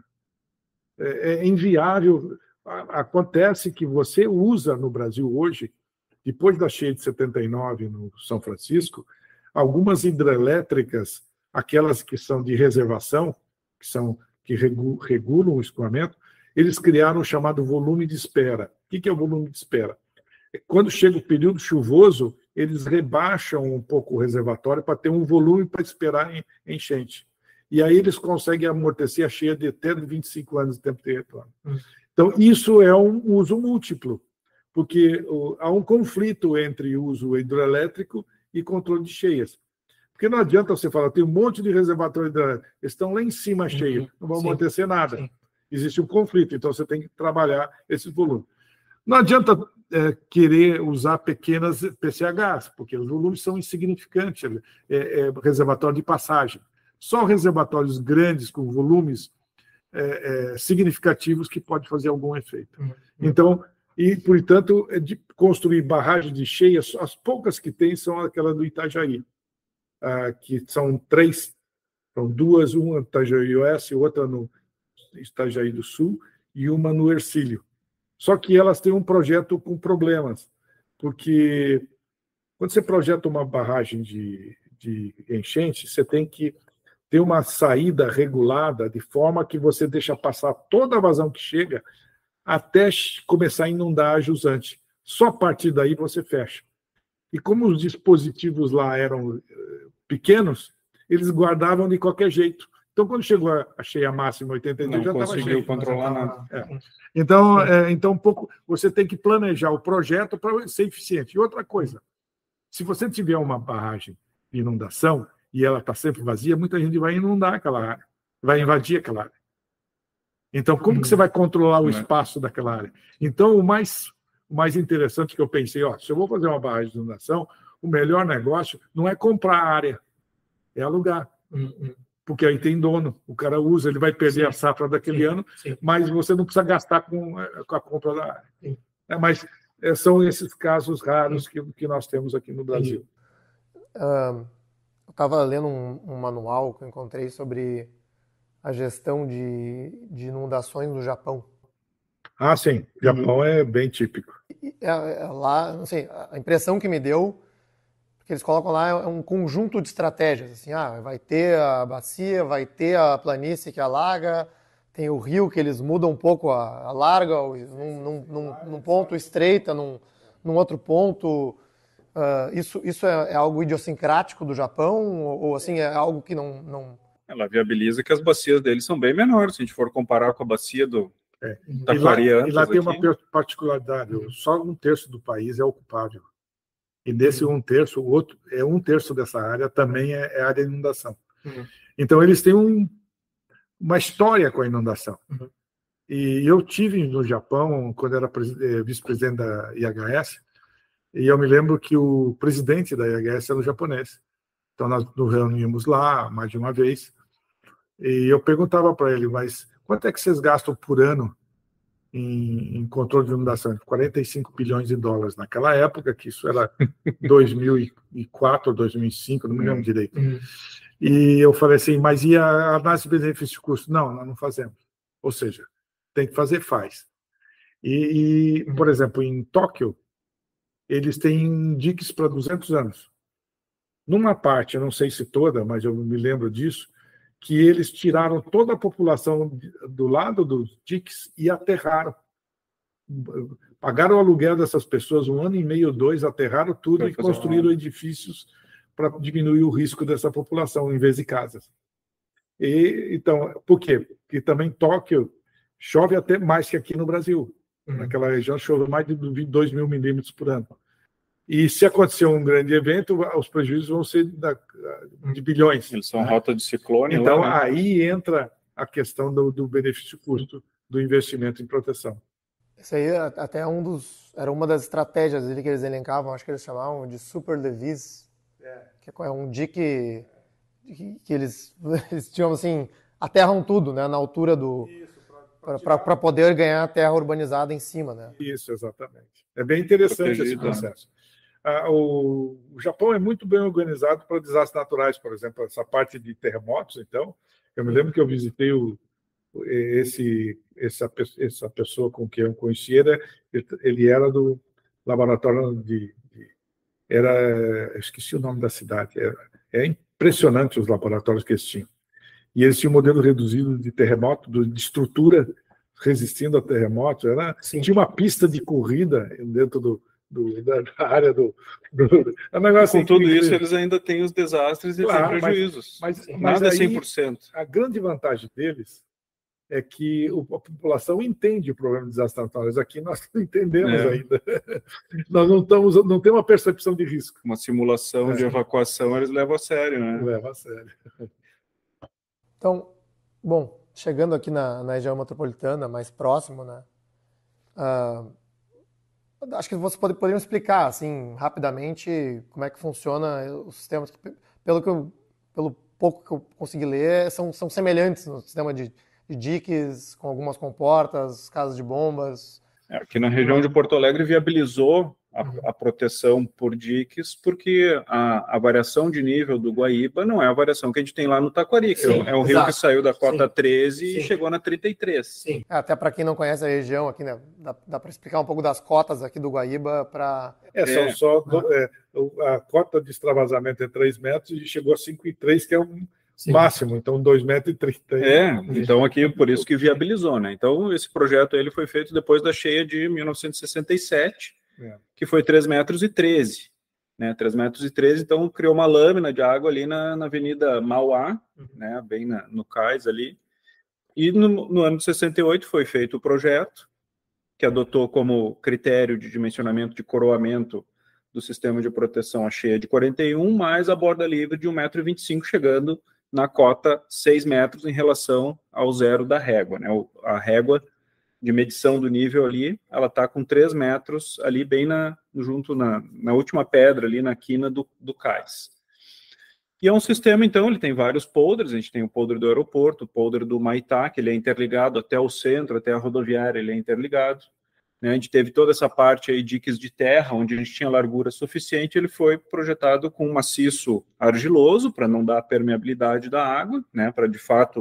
É, é inviável. Acontece que você usa no Brasil hoje, depois da cheia de setenta e nove no São Francisco, algumas hidrelétricas, aquelas que são de reservação, que são que regulam o escoamento, eles criaram o chamado volume de espera. O que é o volume de espera? Quando chega o período chuvoso, eles rebaixam um pouco o reservatório para ter um volume para esperar em enchente. E aí eles conseguem amortecer a cheia de até vinte e cinco anos de tempo de retorno. Hum. Então, isso é um uso múltiplo, porque há um conflito entre uso hidroelétrico e controle de cheias. Porque não adianta você falar, tem um monte de reservatórios hidrelétricos, estão lá em cima cheios, não vão amortecer nada. Sim. Existe um conflito, então você tem que trabalhar esses volumes. Não adianta é, querer usar pequenas P C Hs, porque os volumes são insignificantes, é, é reservatório de passagem. Só reservatórios grandes, com volumes é, é, significativos, que pode fazer algum efeito. Uhum. Então, e, portanto, é de construir barragens de cheias, as poucas que tem são aquelas do Itajaí, ah, que são três, são duas, uma no Itajaí Oeste, outra no Itajaí do Sul, e uma no Hercílio. Só que elas têm um projeto com problemas, porque quando você projeta uma barragem de, de enchente, você tem que ter uma saída regulada, de forma que você deixa passar toda a vazão que chega até começar a inundar a jusante. Só a partir daí você fecha. E como os dispositivos lá eram pequenos, eles guardavam de qualquer jeito. Então, quando chegou a cheia máxima, oitenta e dois, já estava cheio. Não conseguiu controlar nada. É. Então, é, então um pouco, você tem que planejar o projeto para ser eficiente. E outra coisa, se você tiver uma barragem de inundação e ela está sempre vazia, muita gente vai inundar aquela área, vai invadir aquela área. Então, como que você vai controlar o espaço daquela área? Então, o mais, o mais interessante que eu pensei, ó, se eu vou fazer uma barragem de inundação, o melhor negócio não é comprar a área, é alugar. Uhum. Porque aí tem dono, o cara usa, ele vai perder sim. a safra daquele sim. ano, sim. mas você não precisa gastar com, com a compra da área. É, mas é, são esses casos raros que, que nós temos aqui no Brasil. Uh, eu estava lendo um, um manual que eu encontrei sobre a gestão de, de inundações no Japão. Ah, sim. O Japão uhum. é bem típico. É, é lá, não sei, a impressão que me deu, que eles colocam lá é um conjunto de estratégias. Assim, ah, vai ter a bacia, vai ter a planície que alaga, tem o rio que eles mudam um pouco a, a larga, num, num, num, num ponto estreita, num, num outro ponto. Uh, isso isso é, é algo idiosincrático do Japão? Ou, ou assim, é algo que não, não... Ela viabiliza que as bacias deles são bem menores, se a gente for comparar com a bacia do é. Taquariantas. E lá, e lá tem uma particularidade, só um terço do país é ocupável. E desse uhum. um terço, o outro é um terço dessa área também é, é área de inundação. Uhum. Então eles têm um, uma história com a inundação. Uhum. E eu tive no Japão quando era vice-presidente da I H S, e eu me lembro que o presidente da I H S era um japonês. Então nós nos reunimos lá mais de uma vez e eu perguntava para ele, mas quanto é que vocês gastam por ano em, em controle de inundação? quarenta e cinco bilhões de dólares naquela época, que isso era dois mil e quatro ou dois mil e cinco, não me lembro direito. Uhum. E eu falei assim, mas e a análise de benefício de custo? Não, nós não fazemos. Ou seja, tem que fazer, faz. E, e por exemplo, em Tóquio, eles têm diques para duzentos anos. Numa parte, eu não sei se toda, mas eu me lembro disso, que eles tiraram toda a população do lado dos diques e aterraram. Pagaram o aluguel dessas pessoas um ano e meio, dois, aterraram tudo e construíram edifícios para diminuir o risco dessa população, em vez de casas. E, então, por quê? Porque também Tóquio chove até mais que aqui no Brasil. Uhum. Naquela região chove mais de dois mil milímetros por ano. E se acontecer um grande evento, os prejuízos vão ser de bilhões. Eles são rota de ciclone. Então, lá, né? Aí entra a questão do, do benefício-custo do investimento em proteção. Isso aí até um dos, era uma das estratégias que eles elencavam, acho que eles chamavam de super levies, é. que é um dique que, que eles, eles tinham assim, aterram tudo, né, na altura do... para poder ganhar a terra urbanizada em cima, né? Isso, exatamente. É bem interessante esse processo. Ah, o, o Japão é muito bem organizado para desastres naturais, por exemplo, essa parte de terremotos. Então, eu me lembro que eu visitei o, esse, essa, essa pessoa com quem eu conheci, ele, ele era do laboratório de, de era, eu esqueci o nome da cidade. É, é impressionante os laboratórios que eles tinham. E eles tinham um modelo reduzido de terremoto, de estrutura resistindo a terremotos. Era, tinha uma pista de corrida dentro do, do, da área do... do é um negócio Com tudo incrível. Isso, eles ainda têm os desastres e claro, têm prejuízos. Mas, mas, Nada mas aí, é cem por cento. A grande vantagem deles é que a população entende o problema de desastres naturais. Aqui nós não entendemos é. ainda. Nós não, estamos, não temos uma percepção de risco. Uma simulação é. de evacuação eles levam a sério, né? Levam a sério. Então, bom, chegando aqui na, na região metropolitana, mais próximo, né? Uh, acho que você pode, poderia explicar, assim, rapidamente, como é que funciona os sistemas. Pelo, que eu, pelo pouco que eu consegui ler, são, são semelhantes no sistema de, de diques, com algumas comportas, casas de bombas. É, aqui na região de Porto Alegre viabilizou a, a proteção por diques, porque a, a variação de nível do Guaíba não é a variação que a gente tem lá no Taquari, que Sim, é o rio exato. que saiu da cota Sim. treze Sim. e chegou na trinta e três. Sim. Até para quem não conhece a região aqui, né, dá, dá para explicar um pouco das cotas aqui do Guaíba para... É, são é. só do, é, a cota de extravasamento é três metros e chegou a cinco e três, que é um Sim. máximo, então dois metros e trinta. É, então aqui por isso que viabilizou, né? Então esse projeto ele foi feito depois da cheia de mil novecentos e sessenta e sete, É. que foi três metros e treze, né? três metros e treze, então criou uma lâmina de água ali na, na Avenida Mauá, uhum. né? Bem na, no cais ali. E no, no ano de sessenta e oito foi feito o projeto, que adotou como critério de dimensionamento de coroamento do sistema de proteção a cheia de quarenta e um, mais a borda livre de um metro e vinte e cinco, chegando na cota seis metros em relação ao zero da régua, né? A régua de medição do nível ali, ela está com três metros ali bem na, junto na, na última pedra ali na quina do, do cais. E é um sistema, então, ele tem vários polders, a gente tem o polder do aeroporto, o polder do Maitá, que ele é interligado até o centro, até a rodoviária, ele é interligado. Né? A gente teve toda essa parte aí, diques de terra, onde a gente tinha largura suficiente, ele foi projetado com um maciço argiloso, para não dar permeabilidade da água, né? Para, de fato,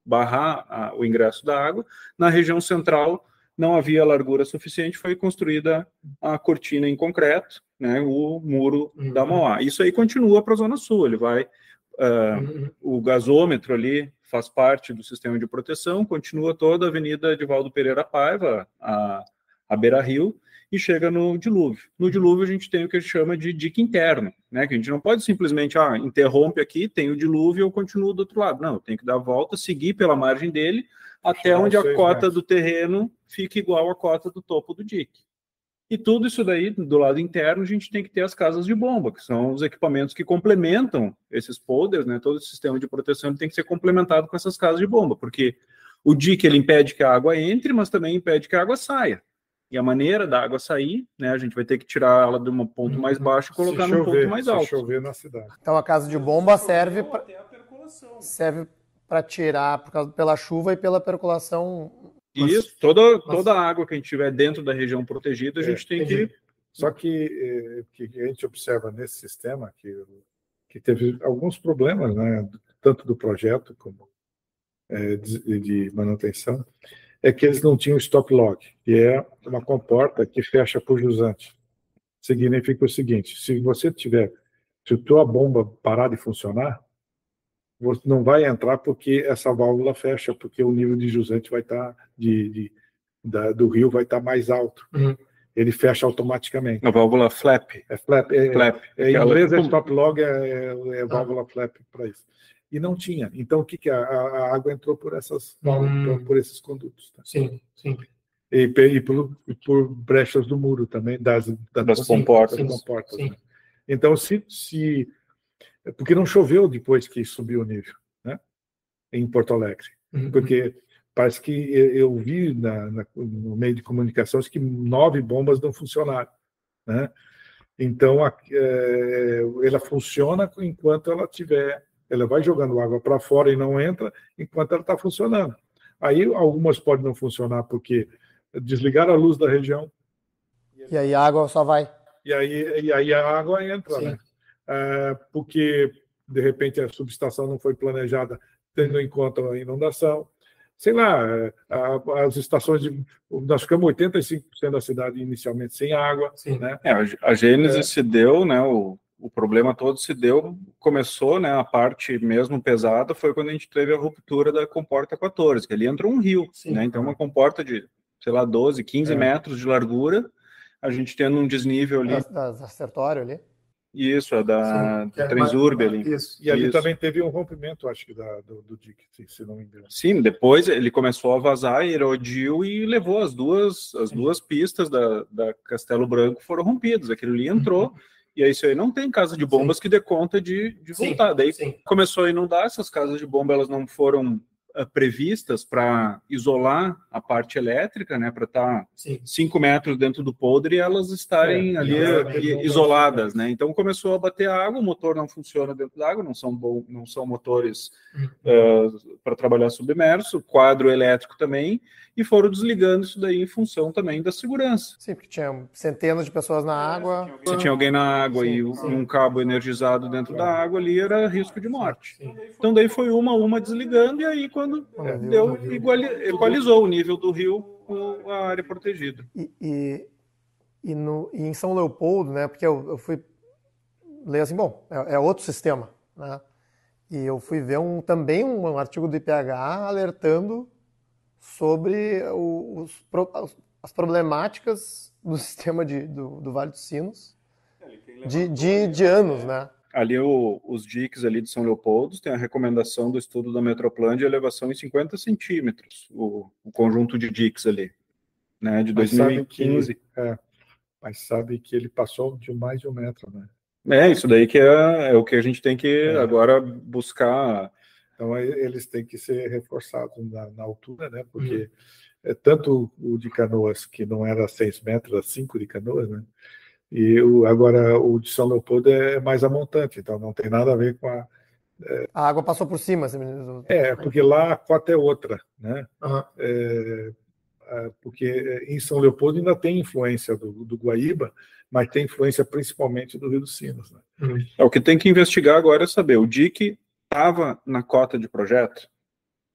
barrar a, o ingresso da água. Na região central não havia largura suficiente, foi construída a cortina em concreto, né, o muro uhum. da Mauá. Isso aí continua para a Zona Sul, ele vai... Uh, uhum. O gasômetro ali faz parte do sistema de proteção, continua toda a Avenida Edivaldo Pereira Paiva, a, a Beira-Rio, e chega no dilúvio. No dilúvio a gente tem o que a gente chama de dique interno, né, que a gente não pode simplesmente, ah, interrompe aqui, tem o dilúvio e eu continuo do outro lado. Não, eu tenho que dar a volta, seguir pela margem dele, até onde a cota metros. do terreno fica igual à cota do topo do dique. E tudo isso daí, do lado interno, a gente tem que ter as casas de bomba, que são os equipamentos que complementam esses polders, né? Todo o sistema de proteção tem que ser complementado com essas casas de bomba, porque o dique ele impede que a água entre, mas também impede que a água saia. E a maneira da água sair, né? A gente vai ter que tirar ela de um ponto mais baixo e colocar num ponto mais alto. Se chover na cidade. Então a casa de bomba serve para serve para tirar por causa, pela chuva e pela percolação. Mas, Isso, toda, mas... toda a água que a gente tiver dentro da região protegida, a gente é, tem que... Só que, que a gente observa nesse sistema que, que teve alguns problemas, né, tanto do projeto como é, de, de manutenção, é que eles não tinham stop log, que é uma comporta que fecha por jusante. Significa o seguinte, se você tiver, se a tua bomba parar de funcionar, você não vai entrar porque essa válvula fecha, porque o nível de jusante vai estar, de, de, da, do rio vai estar mais alto. Uhum. Ele fecha automaticamente. A válvula flap. É flap. É, flap. É, em inglês é stop log, é, é válvula ah. flap para isso. E não tinha. Então, o que, que é? A, a água entrou por, essas, hum. por esses condutos. Tá? Sim, sim. E, e, por, e por brechas do muro também, das, das, das comportas. Das comportas sim. Né? Então, se... se porque não choveu depois que subiu o nível, né? Em Porto Alegre. Uhum. Porque parece que eu vi na, na, no meio de comunicações que nove bombas não funcionaram, né? Então, a, é, ela funciona enquanto ela tiver... Ela vai jogando água para fora e não entra enquanto ela está funcionando. Aí, algumas podem não funcionar porque desligaram a luz da região. E aí a água só vai... E aí, e aí a água entra, Sim. né? É, porque, de repente, a subestação não foi planejada tendo em conta a inundação. Sei lá, a, as estações de... Nós ficamos oitenta e cinco por cento da cidade inicialmente sem água. Sim. Né? É, a gênese é. se deu, né, o, o problema todo se deu, começou, né, a parte mesmo pesada foi quando a gente teve a ruptura da comporta quatorze, que ali entrou um rio, né, então uma comporta de, sei lá, doze, quinze é. metros de largura, a gente tendo um desnível ali. Da, da Sertório ali. Isso, é da Sim, Transurb ali. Isso. E ali isso. também teve um rompimento, acho que, da, do, do dique, se não me engano. Sim, depois ele começou a vazar, erodiu e levou as duas, as duas pistas da, da Castelo Branco foram rompidas. Aquilo ali entrou, uhum. e aí isso aí não tem casa de bombas Sim. que dê conta de, de voltar. Sim. Daí Sim. começou a inundar, essas casas de bomba elas não foram uh, previstas para isolar a parte elétrica, né, para estar cinco metros dentento do podre e elas estarem é, ali é, isoladas, né? Então começou a bater água, o motor não funciona dentro da água, não são bom, não são motores uh, para trabalhar submerso, quadro elétrico também, e foram desligando isso daí em função também da segurança. Sim, porque tinha centenas de pessoas na água. Se tinha alguém na água sim, e sim. um cabo energizado dentro da água ali, era risco de morte. Sim. Então daí foi uma uma desligando e aí quando é, deu, iguali, equalizou o nível do rio com a área protegida. E, e, e, no, e em São Leopoldo, né, porque eu, eu fui ler assim, bom, é, é outro sistema, né, e eu fui ver um, também um artigo do I P H alertando sobre o, os, as problemáticas do sistema de, do, do Vale dos Sinos de, de, de anos, né? Ali o, os diques ali de São Leopoldo tem a recomendação do estudo da Metroplan de elevação em cinquenta centímetros, o, o conjunto de diques ali, né, de dois mil e quinze. Que, é, mas sabe que ele passou de mais de um metro, né? É, isso daí que é, é o que a gente tem que é. agora buscar. Então, eles têm que ser reforçados na, na altura, né? Porque uhum. é tanto o de Canoas, que não era seis metros, era cinco de Canoas, né? E o, agora o de São Leopoldo é mais a montante, então não tem nada a ver com a... É, a água passou por cima. Assim, é, porque lá a cota é outra, né? Uhum. É, é, porque em São Leopoldo ainda tem influência do, do Guaíba, mas tem influência principalmente do Rio dos Sinos, né? Uhum. É, o que tem que investigar agora é saber, o dique estava na cota de projeto?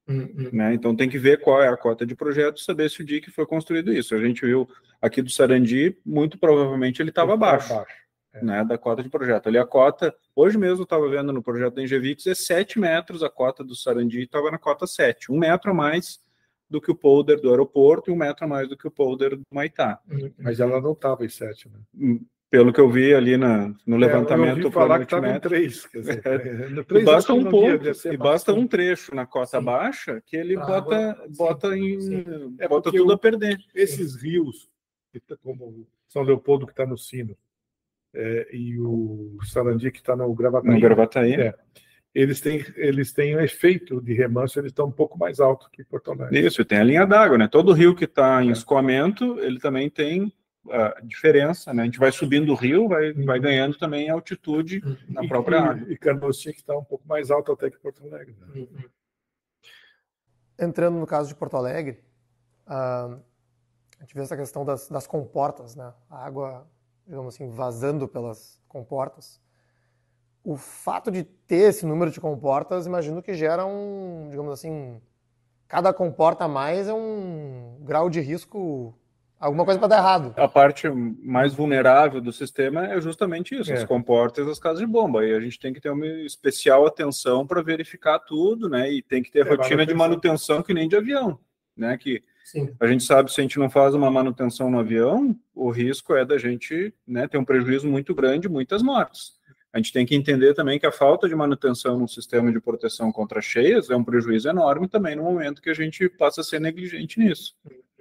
Uhum. Né? Então tem que ver qual é a cota de projeto, saber se o D I C foi construído isso. A gente viu aqui do Sarandi, muito provavelmente ele estava abaixo, abaixo é. né, da cota de projeto. Ali a cota, hoje mesmo eu estava vendo no projeto da Engevix, é sete metros, a cota do Sarandi estava na cota sete, um metro a mais do que o polder do aeroporto e um metro a mais do que o polder do Maitá. Mas ela não estava em sete, né? Pelo que eu vi ali na, no é, levantamento... Eu ouvi falar que estava em três. Quer dizer, é, no três e basta um ponto, e basta um trecho na cota Sim. baixa que ele ah, bota, agora, bota, em, sim. É bota tudo o, a perder. Esses rios, como São Leopoldo, que está no Sino, é, e o Sarandi, que está no Gravataí, no Gravataí. É, eles têm, eles têm um efeito de remanso, eles estão um pouco mais altos que Porto Alegre. Isso, tem a linha d'água, né? Todo rio que está em é. escoamento, ele também tem a diferença, né? A gente vai subindo o rio, vai, uhum. vai ganhando também altitude uhum. na própria e, água. E Canoas tinha que estar um pouco mais alto até que Porto Alegre. Né? Uhum. Entrando no caso de Porto Alegre, uh, a gente vê essa questão das, das comportas, né? A água, digamos assim, vazando pelas comportas. O fato de ter esse número de comportas, imagino que gera um, digamos assim, cada comporta a mais é um grau de risco. Alguma coisa para dar errado. A parte mais vulnerável do sistema é justamente isso, é. as comportas e as casas de bomba. E a gente tem que ter uma especial atenção para verificar tudo, né? E tem que ter é, rotina manutenção. de manutenção que nem de avião, né? Que Sim. a gente sabe, se a gente não faz uma manutenção no avião, o risco é da gente, né, ter um prejuízo muito grande, muitas mortes. A gente tem que entender também que a falta de manutenção no sistema de proteção contra cheias é um prejuízo enorme também no momento que a gente passa a ser negligente nisso.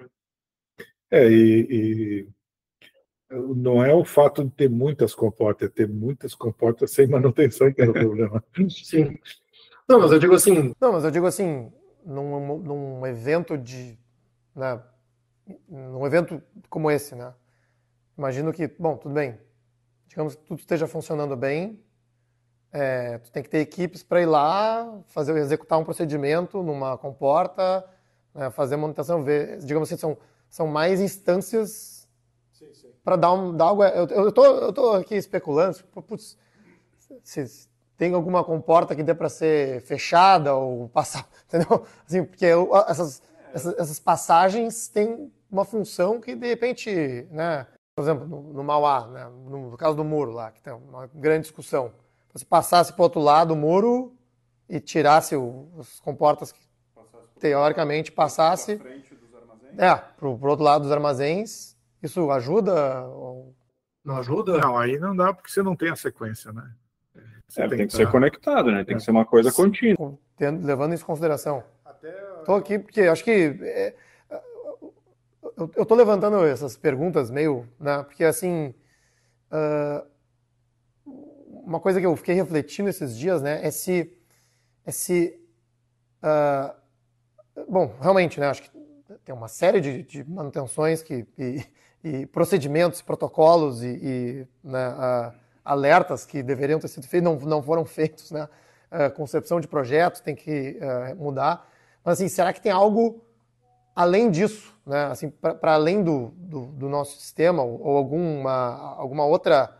É, e, e não é o fato de ter muitas comportas, é ter muitas comportas sem manutenção que é o problema. Sim. Não, mas eu digo assim... Não, mas eu digo assim, num, num evento de... Né, num evento como esse, né? Imagino que, bom, tudo bem, digamos que tudo esteja funcionando bem, é, tu tem que ter equipes para ir lá, fazer, executar um procedimento numa comporta, né, fazer manutenção, ver, digamos assim, são... São mais instâncias para dar, um, dar algo. Eu, eu, tô, eu tô aqui especulando, putz, se tem alguma comporta que dê para ser fechada ou passar, entendeu? Assim, porque eu, essas, essas, essas passagens têm uma função que, de repente, né, por exemplo, no, no Mauá, né, no, no caso do muro lá, que tem uma grande discussão, se passasse para o outro lado do muro e tirasse o, os comportas que, teoricamente, passasse... É, pro, pro outro lado dos armazéns, isso ajuda? Ou não ajuda? Não, aí não dá porque você não tem a sequência, né? Você é, tem, tem que, que ser conectado, né? Tem é. que ser uma coisa contínua. Tendo, levando isso em consideração. Estou aqui porque acho que é, eu, eu tô levantando essas perguntas meio, né? Porque assim, uh, uma coisa que eu fiquei refletindo esses dias, né? É se, é se, uh, bom, realmente, né? Acho que tem uma série de, de manutenções que, e, e procedimentos, protocolos e, e né, uh, alertas que deveriam ter sido feitos, não, não foram feitos, né? Uh, concepção de projetos tem que uh, mudar. Mas, assim, será que tem algo além disso, né? Assim, para além do, do, do nosso sistema ou, ou alguma, alguma outra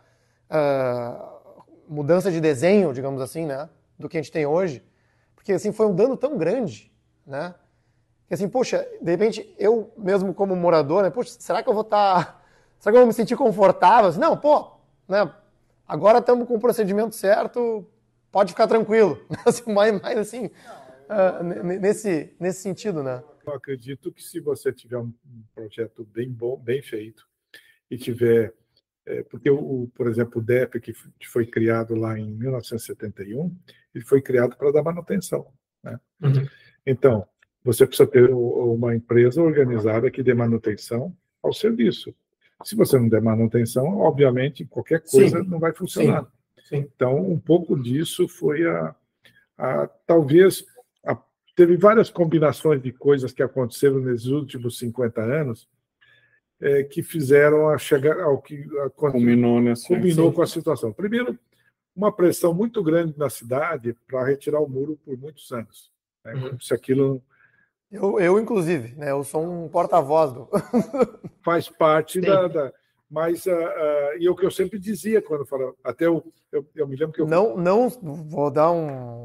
uh, mudança de desenho, digamos assim, né? Do que a gente tem hoje? Porque, assim, foi um dano tão grande, né? Que assim, poxa, de repente, eu mesmo como morador, né, poxa, será que eu vou estar... Será que eu vou me sentir confortável? Assim, não, pô, né, agora estamos com o procedimento certo, pode ficar tranquilo. Assim, mais, mais assim, uh, nesse, nesse sentido, né? Eu acredito que se você tiver um projeto bem bom, bem feito, e tiver... É, porque, o, por exemplo, o D E P, que foi criado lá em mil novecentos e setenta e um, ele foi criado para dar manutenção, né? Uhum. Então... Você precisa ter uma empresa organizada que dê manutenção ao serviço. Se você não der manutenção, obviamente, qualquer coisa Sim. não vai funcionar. Sim. Sim. Então, um pouco disso foi a... a talvez, a, teve várias combinações de coisas que aconteceram nesses últimos cinquenta anos é, que fizeram a chegar ao que... A, culminou nessa, culminou com a situação. Primeiro, uma pressão muito grande na cidade para retirar o muro por muitos anos. Né, uhum. Como se aquilo... Eu, eu, inclusive, né? Eu sou um porta-voz do... Faz parte da, da... Mas, uh, uh, e o que eu sempre dizia quando falava... Até eu, eu, eu me lembro que eu... Não, não vou dar um...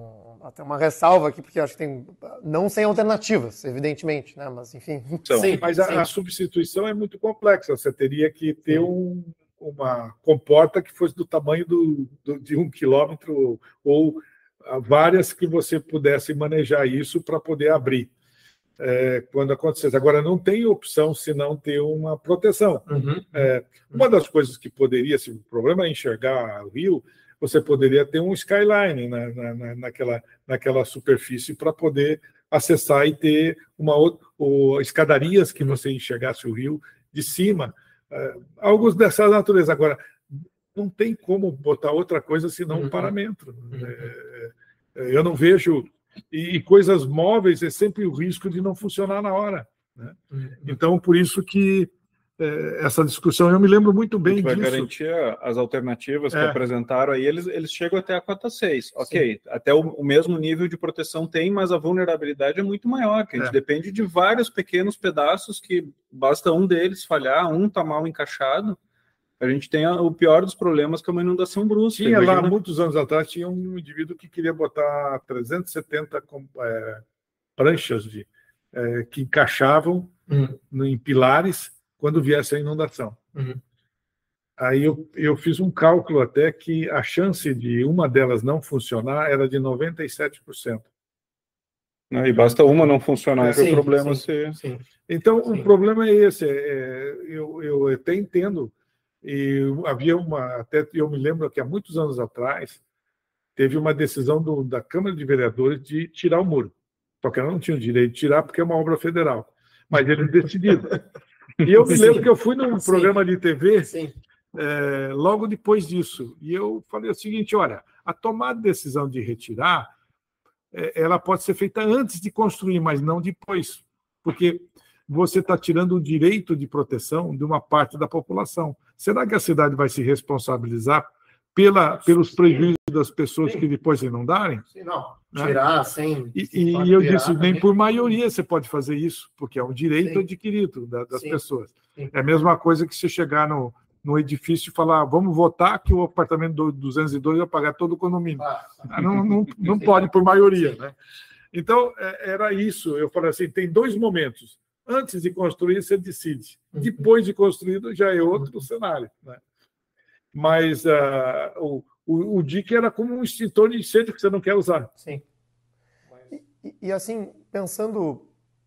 até uma ressalva aqui, porque acho que tem, não sem alternativas, evidentemente, né? Mas enfim. Então, sim, mas a, sim. a substituição é muito complexa. Você teria que ter um, uma comporta que fosse do tamanho do, do, de um quilômetro ou várias que você pudesse manejar isso para poder abrir. É, quando acontecesse. Agora, não tem opção se não ter uma proteção. Uhum. É, uma das coisas que poderia, se o problema é enxergar o rio, você poderia ter um skyline na, na, naquela, naquela superfície para poder acessar e ter uma outra, ou escadarias que você enxergasse o rio de cima. É, algo dessa natureza. Agora, não tem como botar outra coisa senão uhum. um paramento. Uhum. É, eu não vejo... E coisas móveis é sempre o risco de não funcionar na hora, né? Então, por isso que é, essa discussão, eu me lembro muito bem disso. Vai garantir as alternativas que é. apresentaram aí, eles, eles chegam até a cota seis. Ok, sim. até o, o mesmo nível de proteção tem, mas a vulnerabilidade é muito maior, que a gente é. depende de vários pequenos pedaços que basta um deles falhar, um tá mal encaixado. A gente tem o pior dos problemas, que é uma inundação brusca. Tinha imagina... lá, muitos anos atrás, tinha um indivíduo que queria botar trezentas e setenta com, é, pranchas de, é, que encaixavam uhum. em pilares quando viesse a inundação. Uhum. Aí eu, eu fiz um cálculo até que a chance de uma delas não funcionar era de noventa e sete por cento. E basta uma não funcionar, é, sim, o problema sim, ser... Sim. Então, sim. o problema é esse. É, eu, eu até entendo. E havia uma, até eu me lembro que há muitos anos atrás, teve uma decisão do, da Câmara de Vereadores de tirar o muro. Só que ela não tinha o direito de tirar porque é uma obra federal. Mas eles decidiram. E eu me lembro Sim. que eu fui num Sim. programa de T V é, logo depois disso. E eu falei o seguinte, olha, a tomada de decisão de retirar, é, ela pode ser feita antes de construir, mas não depois. Porque você está tirando o direito de proteção de uma parte da população. Será que a cidade vai se responsabilizar pela, pelos prejuízos das pessoas Sim. que depois inundarem? Sim, não. Tirar né? sem... E, e eu disse, nem por maioria você pode fazer isso, porque é um direito Sim. adquirido da, das Sim. pessoas. Sim. É a mesma coisa que você chegar no, no edifício e falar, vamos votar que o apartamento do duzentos e dois vai pagar todo o condomínio. Ah, não, não, não pode por maioria. Né? Então, era isso. Eu falei assim, tem dois momentos. Antes de construir, você decide. Depois de construído, já é outro cenário. Né? Mas uh, o, o, o D I C era como um extintor de incêndio que você não quer usar. Sim. E, e assim, pensando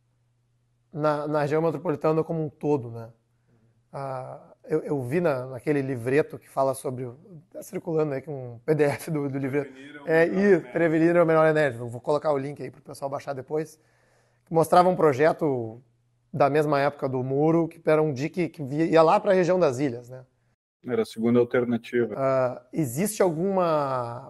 na, na região metropolitana como um todo, né? Uh, eu, eu vi na, naquele livreto que fala sobre... Está circulando aí com um P D F do, do livreto. É, e prevenir é o menor enérgico. Vou colocar o link aí para o pessoal baixar depois. Que mostrava um projeto... da mesma época do muro, que era um D I C que ia lá para a região das ilhas, né? Era a segunda alternativa. Uh, existe alguma,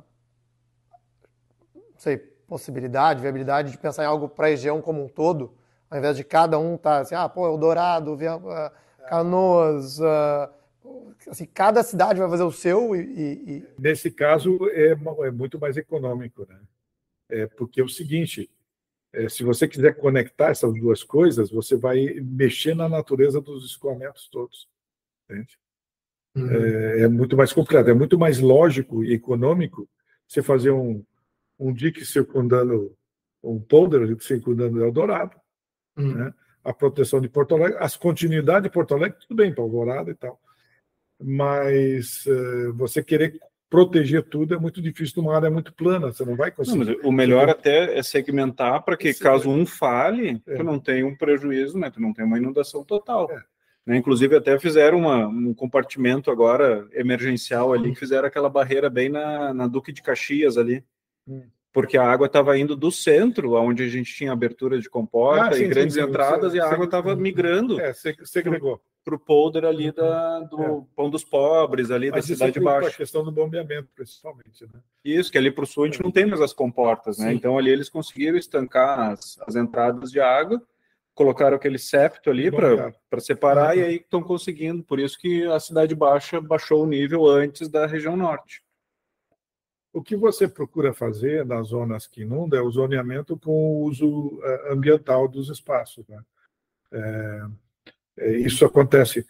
não sei, possibilidade, viabilidade de pensar em algo para a região como um todo, ao invés de cada um estar tá, assim, ah, pô, Eldorado, uh, Canoas, uh, assim, cada cidade vai fazer o seu e... e... Nesse caso, é, é muito mais econômico, né? É porque é o seguinte... Se você quiser conectar essas duas coisas, você vai mexer na natureza dos escoamentos todos. Entende? Uhum. É, é muito mais complicado, é muito mais lógico e econômico você fazer um, um dique circundando, um polder circundando Eldorado, uhum. né? A proteção de Porto Alegre, as continuidades de Porto Alegre, tudo bem, para Alvorada e tal. Mas uh, você querer proteger tudo é muito difícil numa área muito plana, você não vai conseguir. Não, mas o melhor até é segmentar para que, Esse caso é. um fale, é. tu não tenha um prejuízo, né? Tu não tenha uma inundação total. É. Né? Inclusive, até fizeram uma, um compartimento agora emergencial ali, que fizeram aquela barreira bem na, na Duque de Caxias ali, hum. porque a água estava indo do centro, onde a gente tinha abertura de comporta ah, sim, e grandes sim, sim, entradas, sim, e a água estava migrando. É, segregou. Para o polder ali da, do é. Pão dos Pobres, ali Mas da Cidade Baixa. A questão do bombeamento, principalmente. Né? Isso, que ali para o sul a gente é. não tem mais as comportas, né? Então ali eles conseguiram estancar as, as entradas de água, colocaram aquele septo ali para separar, uhum. e aí estão conseguindo. Por isso que a Cidade Baixa baixou o nível antes da região norte. O que você procura fazer nas zonas que inundam é o zoneamento com o uso ambiental dos espaços. Né? É... Isso acontece.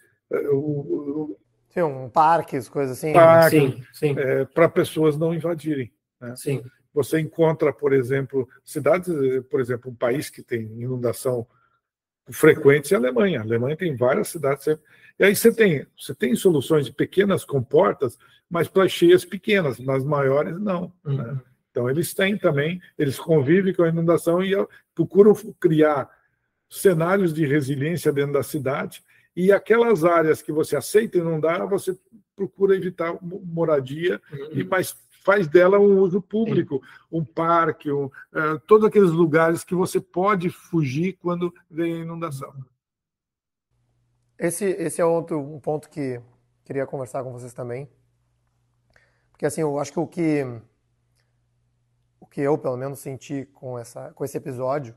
Sim, um parques, coisas assim. Parques, sim, sim. É, para pessoas não invadirem. Né? Sim. você encontra, por exemplo, cidades, por exemplo, um país que tem inundação frequente é a Alemanha. A Alemanha tem várias cidades. E aí você tem, você tem soluções de pequenas comportas, mas para cheias pequenas, nas maiores não. Uhum. Né? Então eles têm também, eles convivem com a inundação e procuram criar cenários de resiliência dentro da cidade, e aquelas áreas que você aceita inundar, você procura evitar moradia, uhum. e mas faz dela um uso público, um parque, um, uh, todos aqueles lugares que você pode fugir quando vem a inundação. Esse, esse é outro um ponto que queria conversar com vocês também, porque assim, eu acho que o que o que eu, pelo menos, senti com, essa, com esse episódio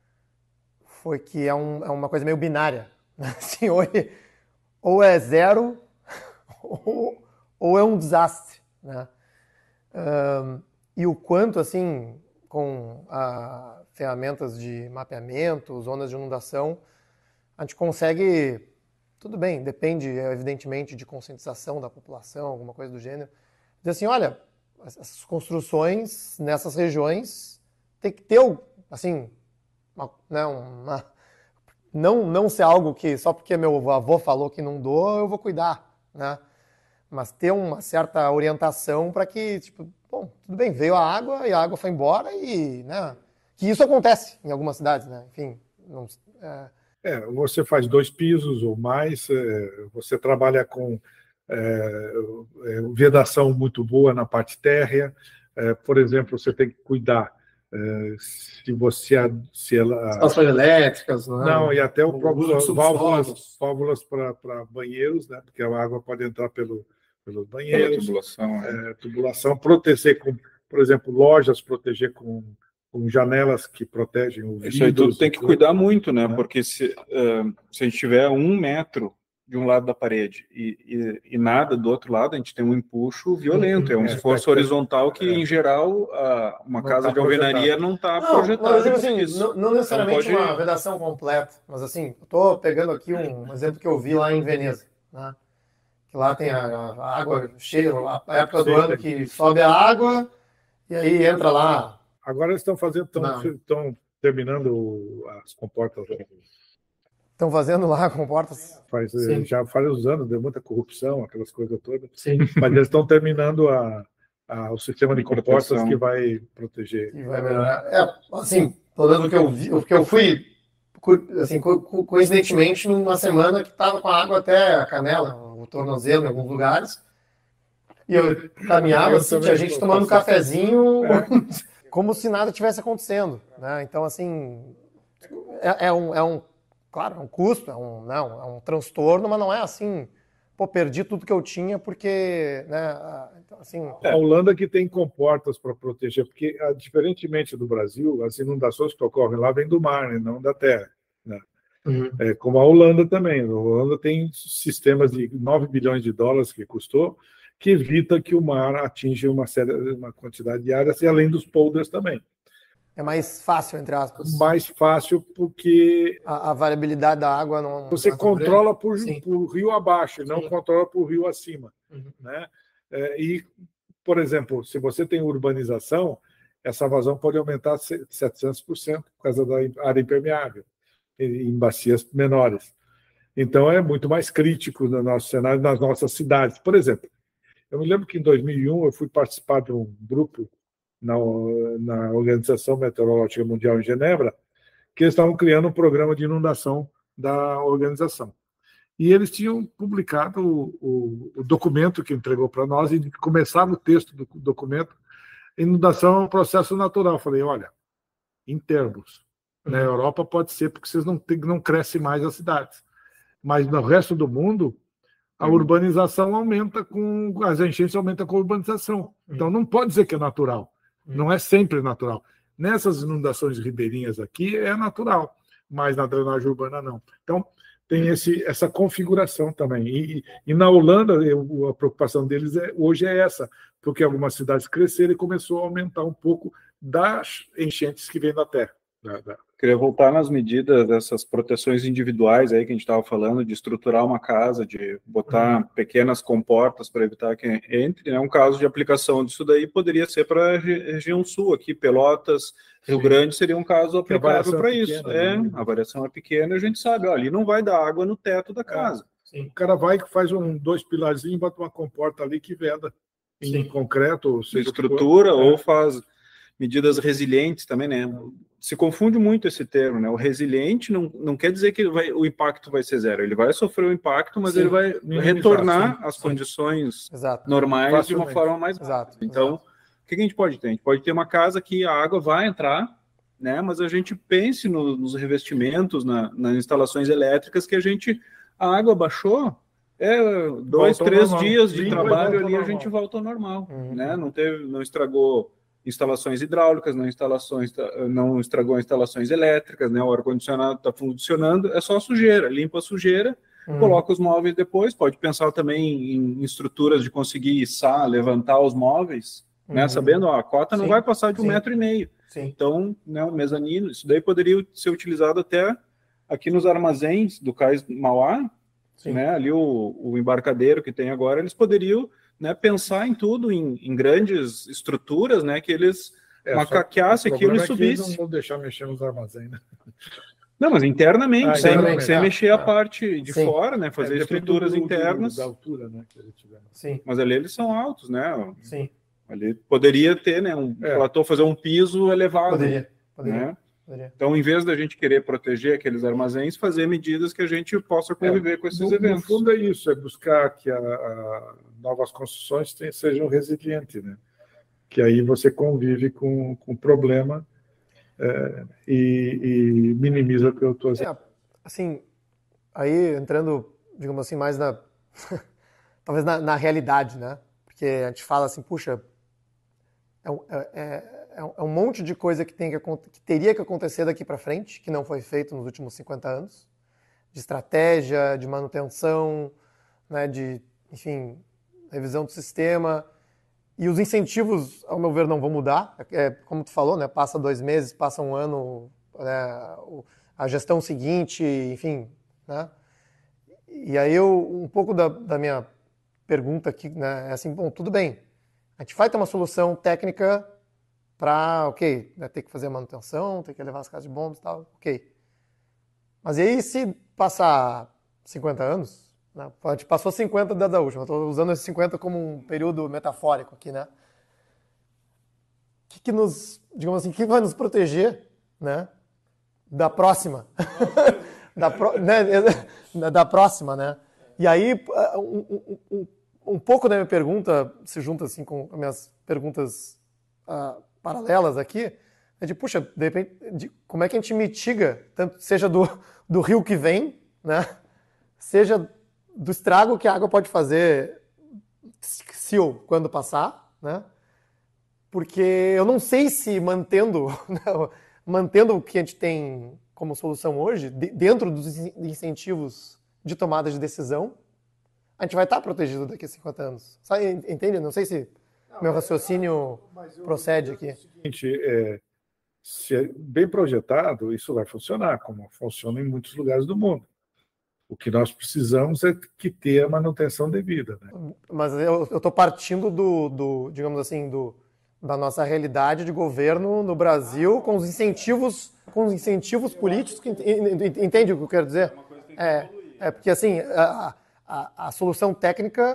foi que é, um, é uma coisa meio binária. Assim, ou, é, ou é zero, ou, ou é um desastre. Né? Um, e o quanto, assim, com a, ferramentas de mapeamento, zonas de inundação, a gente consegue... Tudo bem, depende, evidentemente, de conscientização da população, alguma coisa do gênero. Dizer assim, olha, essas construções nessas regiões tem que ter, assim, uma, né, uma, não, não ser algo que só porque meu avô falou que inundou, eu vou cuidar, né? Mas ter uma certa orientação para que, tipo, bom, tudo bem, veio a água e a água foi embora e, né, que isso acontece em algumas cidades, né? Enfim, não, é... É, você faz dois pisos ou mais, é, você trabalha com é, é, vedação muito boa na parte térrea, é, por exemplo, você tem que cuidar é, se você... Se ela... Estações elétricas, não é? Não, e até o próprio válvulas, válvulas para banheiros, né, porque a água pode entrar pelo, pelos banheiros. Pela tubulação. É, tubulação, proteger com, por exemplo, lojas, proteger com... com janelas que protegem o vidro. Isso aí tudo tem que cuidar muito, né? Porque se, uh, se a gente tiver um metro de um lado da parede e, e, e nada do outro lado, a gente tem um empuxo violento, é um é, esforço é, horizontal que, é. em geral, uh, uma não casa tá de alvenaria não está projetada. Mas, assim, não, não necessariamente então, pode... uma vedação completa, mas assim, estou pegando aqui um exemplo que eu vi lá em Veneza, né? Que lá tem a, a água cheia, a época do ano que sobe a água e aí entra lá. Agora eles estão fazendo, estão, estão terminando as comportas. Estão fazendo lá comportas? Faz, já faz uns anos, deu muita corrupção, aquelas coisas todas. Sim. Mas eles estão terminando a, a, o sistema de comportas que vai proteger. Que vai melhorar. É, assim, pelo menos o que eu vi, o que eu fui, assim, co coincidentemente, numa semana que estava com a água até a canela, o tornozelo em alguns lugares. E eu caminhava, assim, tinha gente tomando um cafezinho... É. Como se nada tivesse acontecendo, né? Então, assim, é, é, um, é um, claro, é um custo, é um, não, é um transtorno, mas não é assim, pô, perdi tudo que eu tinha porque, né, então, assim... A Holanda que tem comportas para proteger, porque, diferentemente do Brasil, as inundações que ocorrem lá vêm do mar, né, não da terra, né? Uhum. É, como a Holanda também. A Holanda tem sistemas de nove bilhões de dólares que custou, que evita que o mar atinja uma, série, uma quantidade de áreas, e além dos polders também. É mais fácil, entre aspas. Mais fácil porque... A, a variabilidade da água não... Você não controla por, por rio abaixo, não Sim. controla por rio acima. Uhum. Né? É, e, por exemplo, se você tem urbanização, essa vazão pode aumentar setecentos por cento por causa da área impermeável, em bacias menores. Então, é muito mais crítico no nosso cenário, nas nossas cidades. Por exemplo, eu me lembro que em dois mil e um eu fui participar de um grupo na, na Organização Meteorológica Mundial em Genebra, que eles estavam criando um programa de inundação da organização. E eles tinham publicado o, o, o documento que entregou para nós, e começava o texto do documento: inundação é um processo natural. Eu falei, olha, em termos, na Europa pode ser porque vocês não, tem, não crescem mais as cidades, mas no resto do mundo a urbanização aumenta com... as enchentes aumentam com a urbanização. Então, não pode dizer que é natural. Não é sempre natural. Nessas inundações ribeirinhas aqui, é natural, mas na drenagem urbana, não. Então, tem esse, essa configuração também. E, e na Holanda, eu, a preocupação deles é, hoje é essa, porque algumas cidades cresceram e começou a aumentar um pouco das enchentes que vêm da terra. Da, da, queria voltar nas medidas dessas proteções individuais aí que a gente estava falando, de estruturar uma casa, de botar uhum. pequenas comportas para evitar que entre, né? Um caso de aplicação disso daí poderia ser para a região sul, aqui, Pelotas, Rio Sim. Grande seria um caso aplicável para isso. É, né? A variação é pequena, a gente sabe, ó, ali não vai dar água no teto da casa. É. Sim. O cara vai e faz um, dois pilarzinhos, bota uma comporta ali que veda em Sim. concreto. Ou seja, estrutura, é. ou faz medidas resilientes também, né? Se confunde muito esse termo, né? O resiliente não, não quer dizer que vai, o impacto vai ser zero. Ele vai sofrer o impacto, mas sim, ele vai retornar sim, às sim. condições Exato. normais Facilmente. de uma forma mais rápida. Então, Exato. o que a gente pode ter? A gente pode ter uma casa que a água vai entrar, né? Mas a gente pense no, nos revestimentos, na, nas instalações elétricas, que a gente... A água baixou, é dois, volta três dias de Limpa trabalho ali, a gente volta ao normal, uhum. né? Não teve, não estragou... instalações hidráulicas, não, instalações, não estragou instalações elétricas, né? O ar-condicionado está funcionando, é só sujeira, limpa a sujeira, uhum. coloca os móveis depois, pode pensar também em estruturas de conseguir içar, levantar os móveis, uhum. né? Sabendo, ó, a cota Sim. não vai passar de um Sim. metro e meio, Sim. então, né, o mezanino, isso daí poderia ser utilizado até aqui nos armazéns do Cais Mauá, Sim. né? Ali o, o embarcadeiro que tem agora, eles poderiam né, pensar em tudo, em, em grandes estruturas, né, que eles é, macaqueassem aquilo e subissem. Não vão deixar mexer nos armazéns, né? Não, mas internamente, ah, sem, internamente. sem Ah, mexer ah, a parte de sim. fora, né, fazer é, estruturas do, internas. Da altura, né, que ele tiver. Sim. Mas ali eles são altos, né? Sim. Ali poderia ter, né, um é. platô, fazer um piso elevado. Poderia, poderia. Né? Poderia. Então, em vez da gente querer proteger aqueles armazéns, fazer medidas que a gente possa conviver é, com esses no, eventos. No fundo é isso, é buscar que a, a novas construções tem, sejam resilientes, né? Que aí você convive com o problema é, e, e minimiza o que eu estou dizendo. É, assim, aí entrando, digamos assim, mais na talvez na, na realidade, né? Porque a gente fala assim, puxa, é um, é, é um monte de coisa que, tem que, que teria que acontecer daqui para frente, que não foi feito nos últimos cinquenta anos, de estratégia, de manutenção, né, de, enfim, revisão do sistema. E os incentivos, ao meu ver, não vão mudar. É, como tu falou, né, passa dois meses, passa um ano, né, a gestão seguinte, enfim, né? E aí eu, um pouco da, da minha pergunta aqui, né, é assim, bom, tudo bem, a gente vai ter uma solução técnica para, ok, né, ter que fazer a manutenção, ter que levar as casas de bombas e tal, ok. Mas e aí se passar cinquenta anos, né, a gente passou cinquenta da última, estou usando esses cinquenta como um período metafórico aqui, né? O que, que nos, digamos assim, o que vai nos proteger, né, da próxima? da, pro, né, da próxima, né? E aí, um, um, um pouco da minha pergunta se junta assim com as minhas perguntas uh, paralelas aqui, é de, puxa, de repente, de, como é que a gente mitiga, tanto seja do, do rio que vem, né, seja do estrago que a água pode fazer se ou quando passar, né, porque eu não sei se mantendo, né, mantendo o que a gente tem como solução hoje, de, dentro dos incentivos de tomada de decisão, a gente vai estar protegido daqui a cinquenta anos. Sabe, entende? Não sei se não, meu raciocínio eu, procede aqui. É o seguinte, é, se é bem projetado, isso vai funcionar, como funciona em muitos lugares do mundo. O que nós precisamos é que ter a manutenção devida. Né? Mas eu estou partindo do, do, digamos assim, do, da nossa realidade de governo no Brasil, com os incentivos, com os incentivos políticos, que, entende o que eu quero dizer? É, é porque assim, a, a, a solução técnica,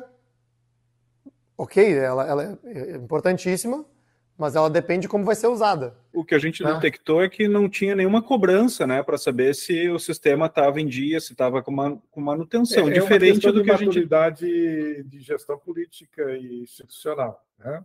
ok, ela, ela é importantíssima, mas ela depende de como vai ser usada. O que a gente ah. detectou é que não tinha nenhuma cobrança, né, para saber se o sistema estava em dia, se estava com, man, com manutenção, é, diferente é do de que a gente... maturidade de gestão política e institucional, né?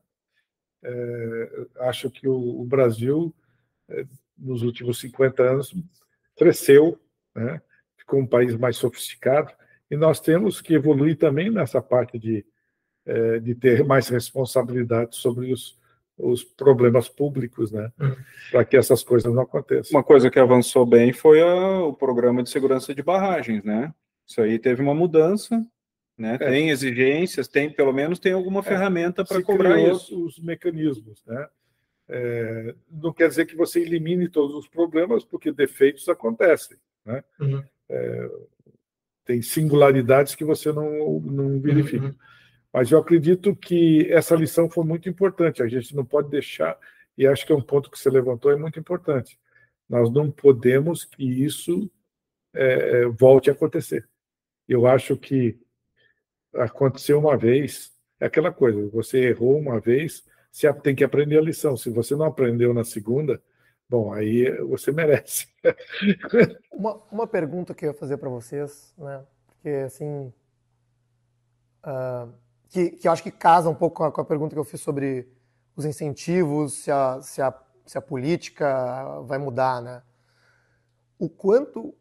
É, acho que o, o Brasil, é, nos últimos cinquenta anos, cresceu, né? Ficou um país mais sofisticado, e nós temos que evoluir também nessa parte de, é, de ter mais responsabilidade sobre os, os problemas públicos, né? Uhum. Para que essas coisas não aconteçam. Uma coisa que avançou bem foi a, o programa de segurança de barragens, né? Isso aí teve uma mudança, né? É. Tem exigências, tem, pelo menos tem alguma é. ferramenta para cobrar isso. Os mecanismos, né? É, não quer dizer que você elimine todos os problemas, porque defeitos acontecem, né? Uhum. É, tem singularidades que você não, não verifica. Uhum. Mas eu acredito que essa lição foi muito importante. A gente não pode deixar, e acho que é um ponto que você levantou, é muito importante. Nós não podemos que isso é, volte a acontecer. Eu acho que aconteceu uma vez, é aquela coisa, você errou uma vez, você tem que aprender a lição. Se você não aprendeu na segunda, bom, aí você merece. Uma, uma pergunta que eu ia fazer para vocês, né? Porque, assim, uh, que, que eu acho que casa um pouco com a, com a pergunta que eu fiz sobre os incentivos, se a, se a, se a política vai mudar, né? O quanto